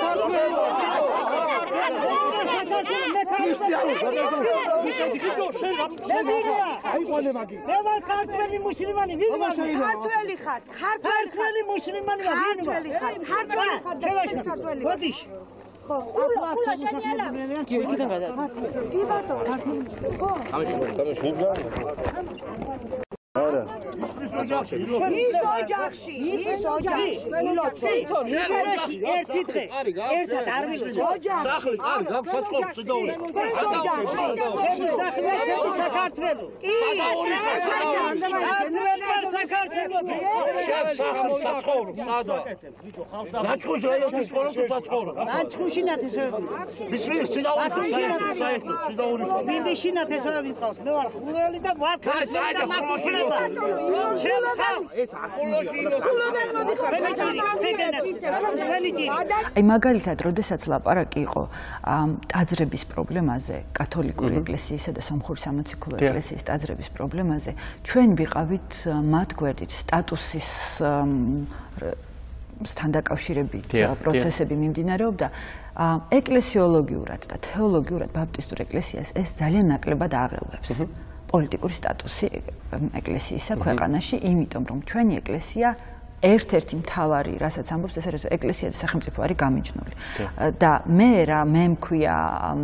მე ვარ ქართველი მუსლიმანი ქართველი ხართ ქართველი მუსლიმანი ქართველი გოდიშ ხო არა ის ოჯახში ილოცე იგერაში ერთი დღე ერთად არ მივიდა ოჯახში არ გაფაწყობ წდოული ჩემი სახლია ჩემი საქართველო საქართველო ნაჩხუს რაიონის სკოლაში საცხოვრობ ნაჩხუში ნათესავები მისმის ციდაური ბიბიში ნათესავები მყავს მე ვარ ხურელი და ვარ ქართველი და მაკუხლება აი მაგალითად, როდესაც ლაპარაკი იყო ტაძრების პრობლემაზე, კათოლიკური ეკლესიისა და სომხური სამოციქულო ეკლესიის ტაძრების პრობლემაზე, ჩვენ ვიყავით მათ გვერდით სტატუსის სთან დაკავშირებით პროცესები მიმდინარეობდა ეკლესიოლოგიურად და თეოლოგიურად ბაპტისტურ ეკლესიას ეს ძალიან ნაკლებად აღელვებს. პოლიტიკური სტატუსი ეკლესიისა ქვეყანაში, იმიტომ რომ ჩვენი ეკლესია ერთ-ერთი მთავარი, რასაც ამბობს, ეს არის ეკლესია და სახელმწიფო არის გამიჯნული. და მე მქვია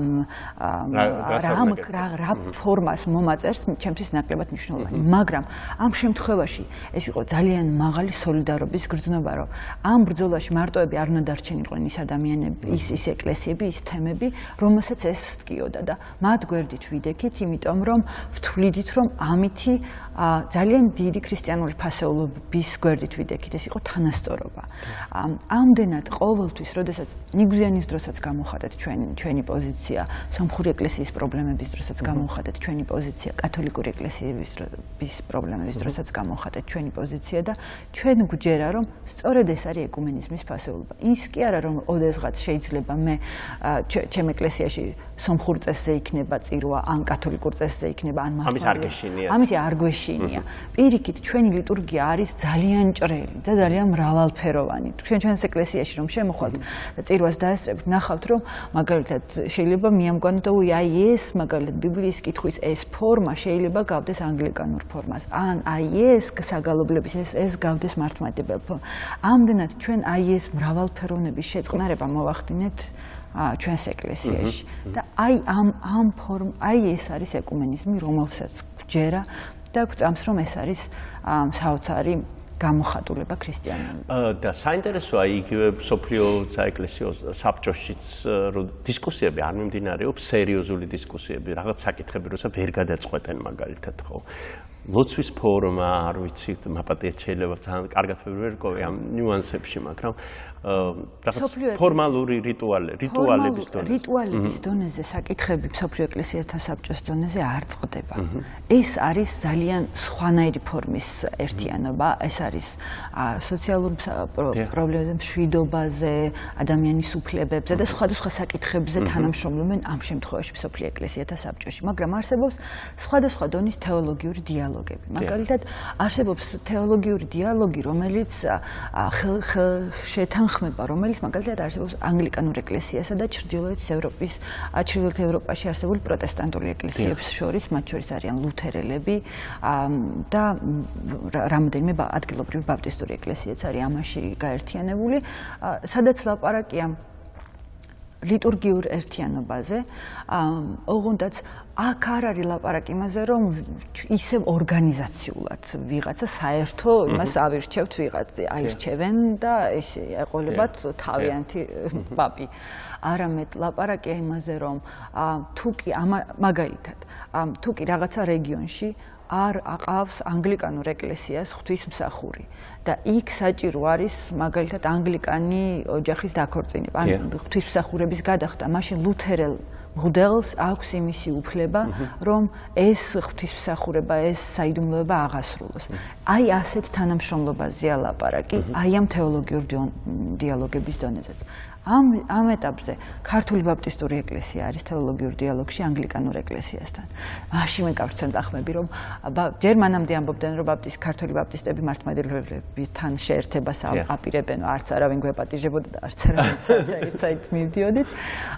რა ფორმას მომაწერს, ჩემთვის ნაკლებად მნიშვნელოვანი. მაგრამ ამ შემთხვევაში ეს იყო ძალიან მაღალი სოლიდარობის გრძნობა, რომ ამ ბრძოლაში მარტოები არ უნდა დარჩენიყვნენ ის ადამიანები, ის ეკლესიები, ის თემები, რომელსაც ეს სკიოდა და მათ გვერდით ვიდექით, იმიტომ რომ ვთვლიდით, რომ ამითი ძალიან დიდი ქრისტიანული ფასეულობის გვერდით ვიდექით, ეს იყო თანასწორობა. ამდენად ყოველთვის, როდესაც ნიგზიანის დროსაც გამოვხატეთ ჩვენი პოზიცია, სომხური ეკლესიის პრობლემების დროსაც გამოვხატეთ ჩვენი პოზიცია, კათოლიკური ეკლესიების პრობლემების დროსაც გამოვხატეთ ჩვენი პოზიცია და ჩვენ გვჯერა, რომ სწორედ ეს არის ეკუმენიზმის ფასეულობა. ის კი არა, რომ ოდესღაც შეიძლება მე ჩემ ეკლესიაში სომხურ წესზე იქნება წირვა, ან კათოლიკურ წესზე იქნება, ან ამის არ გეშინია. ამის არ გვეშინია. პირიქით, ჩვენი ლიტურგია არის ძალიან ჭრელი და ძალიან მრავალფეროვანი. ჩვენს ეკლესიაში რომ შემოხვალთ და წირვას დაესწრებით, ნახავთ, რომ მაგალითად შეიძლება მიამგონოთ, აი ეს მაგალითად ბიბლიის კითხვის ეს ფორმა შეიძლება გავდეს ანგლიკანურ ფორმას, ან აი ეს საგალობლების ეს გავდეს მართლმადიდებელ ფორმას. ამდენად ჩვენ აი ეს მრავალფეროვნების შეწყნარება მოვახდინეთ ჩვენს ეკლესიაში და აი ეს არის ეკუმენიზმი, რომელსაც ვჯერა და გვწამს, რომ ეს არის საოცარი გამოხატულება ქრისტიანობა. და საინტერესოა იგივე სოფლიო საეკლესიო საბჭოშიც დისკუსიები არ მიმდინარეობს, სერიოზული დისკუსიები, რაღაც საკითხები, როცა ვერ გადაწყვეტენ მაგალითად, ხო? ლოცვის ფორმა, არ ვიცი, მაპატიეთ შეიძლება ძალიან კარგად ვერ ვერკოვე ამ ნიუანსებში, მაგრამ რაღაც ფორმალური რიტუალების დონეზე საკითხები სოფლიო ეკლესიათა საბჭოს დონეზე არ წყდება. ეს არის ძალიან სხვანაირი ფორმის ერთიანობა, ეს არის სოციალურ პრობლემებზე, მშვიდობაზე, ადამიანის უფლებებზე და სხვადასხვა საკითხებზე თანამშრომლობენ ამ შემთხვევაში სოფლიო ეკლესიათა საბჭოში, მაგრამ არსებობს სხვადასხვა დონის თეოლოგიური დიალოგები. მაგალითად, არსებობს თეოლოგიური დიალოგი, რომელიც შეთანხმება, რომელიც მაგალითად არსებობს ანგლიკანურ ეკლესიასა და ჩრდილოეთ ევროპაში არსებული პროტესტანტული ეკლესიებს შორის, მათ შორის არიან ლუთერელები და რამდენიმე ადგილობრივი ბაპტისტური ეკლესიაც არის ამაში გაერთიანებული, სადაც ლაპარაკია ლიტურგიურ ერთიანობაზე, ოღონდაც აქ არ არის ლაპარაკი იმაზე, რომ ისევ ორგანიზაციულად ვიღაცა საერთო იმას ავირჩევთ ვიღაცა, აირჩევენ და ეს ეყოლებათ თავიანთი პაპი. არამედ ლაპარაკია იმაზე, რომ თუკი მაგალითად, თუკი რაღაცა რეგიონში არ აყავს ანგლიკანურ ეკლესიას ღვთისმსახური და იქ საჭირო არის მაგალითად ანგლიკანი ოჯახის დაქორწინება, ან ღვთისმსახურების გადახდა, მაშინ ლუთერელ მღვდელს აქვს იმისი უფლება, რომ ეს ღვთისმსახურება, ეს საიდუმლოება აღასრულოს. აი ასეთ თანამშრომლობაზეა ლაპარაკი, აი ამ თეოლოგიურ დიალოგების დონეზეც. ამ ეტაპზე ქართული ბაპტისტური ეკლესია არის თეოლოგიურ დიალოგში ანგლიკანურ ეკლესიასთან. მაშინ მეკავცენ დახმები, რომ ჯერ მანამდე ამბობდნენ, რომ ქართული ბაპტისტები მართლმადიდებლებთან შეერთებას აპირებენ, არც არავინ გვეპატიჟებოდა და არც არავინ საერთოდ მივდიოდით.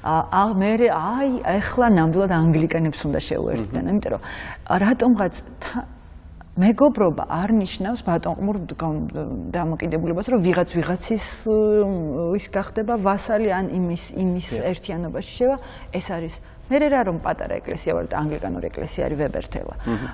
მე ახლა ნამდვილად ანგლიკანებს უნდა შეუერთდნენ, იმიტომ რომ რატომღაც მეგობრობა არ ნიშნავს ბატონყმურ დამოკიდებულებას, რომ ვიღაცის ის გახდება ვასალი ან იმის ერთიანობაში შევა, ეს არის მე რა რომ პატარა ეკლესია ვარ და ანგლიკანური ეკლესია არის ვებერთელა.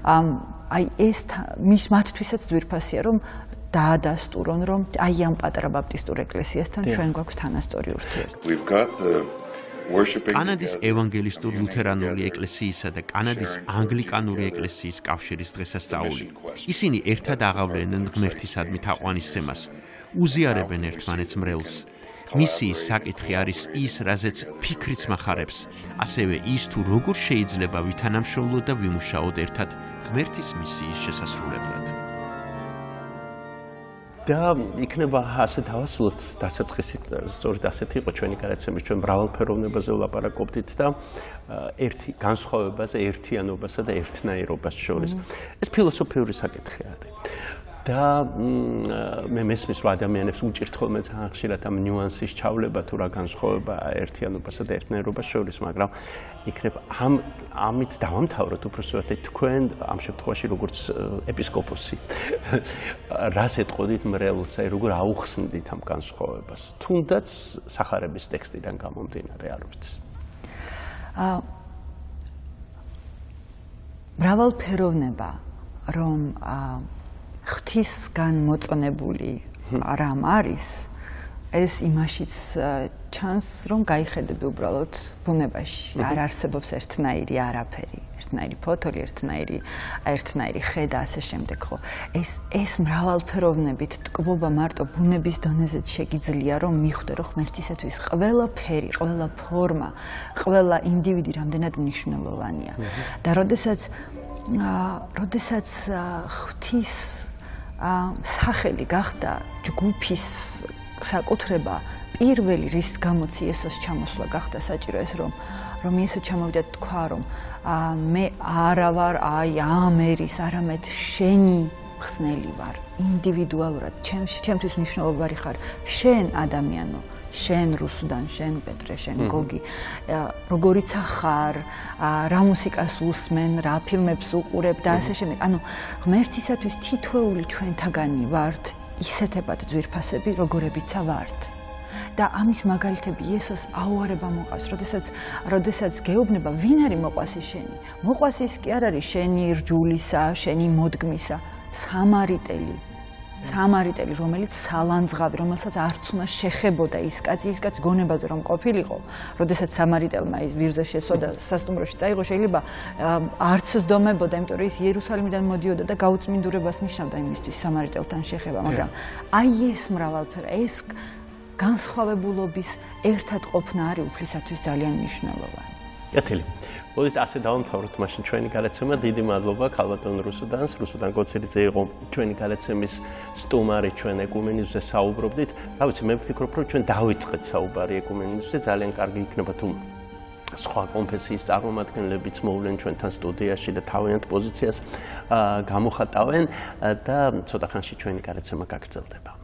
აი ეს მათთვისაც ძვირფასია, რომ დაადასტურონ, რომ აი ამ პატარა ბაპტისტურ ეკლესიასთან ჩვენ გვაქვს თანასწორი ურთიერთობა. კანადის ევანგელისტურ ლუთერანული ეკლესიისა და კანადის ანგლიკანური ეკლესიის კავშირის დღესასწაული. ისინი ერთად აღავლენენ ღმერთისადმი თაყვანისცემას, უზიარებენ ერთმანეთს მრევლს. მისიის საკითხი არის ის, რაზეც ფიქრიც მახარებს, ასევე ის თუ როგორ შეიძლება ვითანამშრომლოთ და ვიმუშაოთ ერთად ღმერთის მისიის შესასრულებლად. და იქნება ასე დავასრულოთ დასაწყისით, სწორედ ასეთი იყო ჩვენი გადაცემა, ჩვენ მრავალფეროვნებაზე ვლაპარაკობდით და ერთი განსხვავებაზე, ერთიანობასა და ერთნაირობას შორის. ეს ფილოსოფიური საკითხი არის. და მე მესმის რომ ადამიანებს უჭირთ ხოლმე ძალიან ხშირად ამ ნიუანსის ჩავლება თუ რა განსხვავება ერთიანობასა და ერთნაირობას შორის, მაგრამ იქნებ ამით დავამთავროთ უბრალოდ თქვენ ამ შემთხვევაში როგორც ეპისკოპოსი რას ეტყოდით მრევლს, აი როგორ აუხსნდით ამ განსხვავებას, თუნდაც სახარების ტექსტიდან გამომდინარე, არ ვიცი. მრავალფეროვნება, რომ ღვთისგან მოწონებული რამ არის, ეს იმაშიც ჩანს, რომ გაიხედები უბრალოდ ბუნებაში. არ არსებობს ერთნაირი არაფერი, ერთნაირი ფოთოლი, ერთნაირი ხე და ასე შემდეგ, ხო? ეს მრავალფეროვნებით ტკბობა მარტო ბუნების დონეზეც შეგიძლია, რომ მიხვდე, რომ ღმერთისათვის ყველა ფერი, ყველა ფორმა, ყველა ინდივიდი რამდენად მნიშვნელოვანია. და როდესაც ღვთის სახელი გახდა ჯგუფის საკუთრება, პირველი რის გამოც იესოს ჩამოსვლა გახდა საჭირო ეს რომ იესო ჩამოვიდა თქვა რომ მე არა ვარ აი ამ ერის, არამედ შენი მხსნელი ვარ, ინდივიდუალურად ჩემთვის მნიშვნელოვანი ხარ შენ ადამიანო, შენ რუსუდან, შენ პეტრე, შენ გოგი, როგორიც ხარ, რა მუსიკას უსმენ, რა ფილმებს უყურებ და ასე შემდეგ. ანუ ღმერთისათვის თითოეული ჩვენთაგანი ვართ ისეთებად ძვირფასები, როგორებიცა ვართ. და ამის მაგალითები იესოს აუარება მოყავს, როდესაც გეუბნება, ვინ არის მოყვასი შენი? მოყვასი ის კი არ არის შენი რჯულისა, შენი მოდგმისა, სამარიტელი, რომელიც სალანძღავი, რომელსაც არც უნდა შეხებოდა ის კაცი გონებაზე რომ ყოფილიყო, როდესაც სამარიტელმა ის ვირზე შესვა და სასტუმროში წაიღო, შეიძლება არც სდომებოდა, იმიტომ რომ ის იერუსალიმიდან მოდიოდა და გაუწმინდურებას ნიშნავდა იმისთვის სამარიტელთან შეხება, მაგრამ აი ეს მრავალფერა, ეს განსხვავებულობის ერთად ყოფნა არის უფლისათვის ძალიან მნიშვნელოვანი. კეთილი. მოდით ასე დავამთავროთ მაშინ ჩვენი გადაცემა. დიდი მადლობა ქალბატონ რუსუდანს. რუსუდან კოცილიძე იყო ჩვენი გადაცემის სტუმარი, ჩვენ ეკუმენიზმზე საუბრობდით. რა ვიცი, მე ვფიქრობ, რომ ჩვენ დავიწყეთ საუბარი ეკუმენიზმზე, ძალიან კარგი იქნება თუ სხვა კონფესიის წარმომადგენლებიც მოვლენ ჩვენთან სტუდიაში და თავიანთ პოზიციას გამოხატავენ და ცოტა ხანში ჩვენი გადაცემა გაგრძელდება.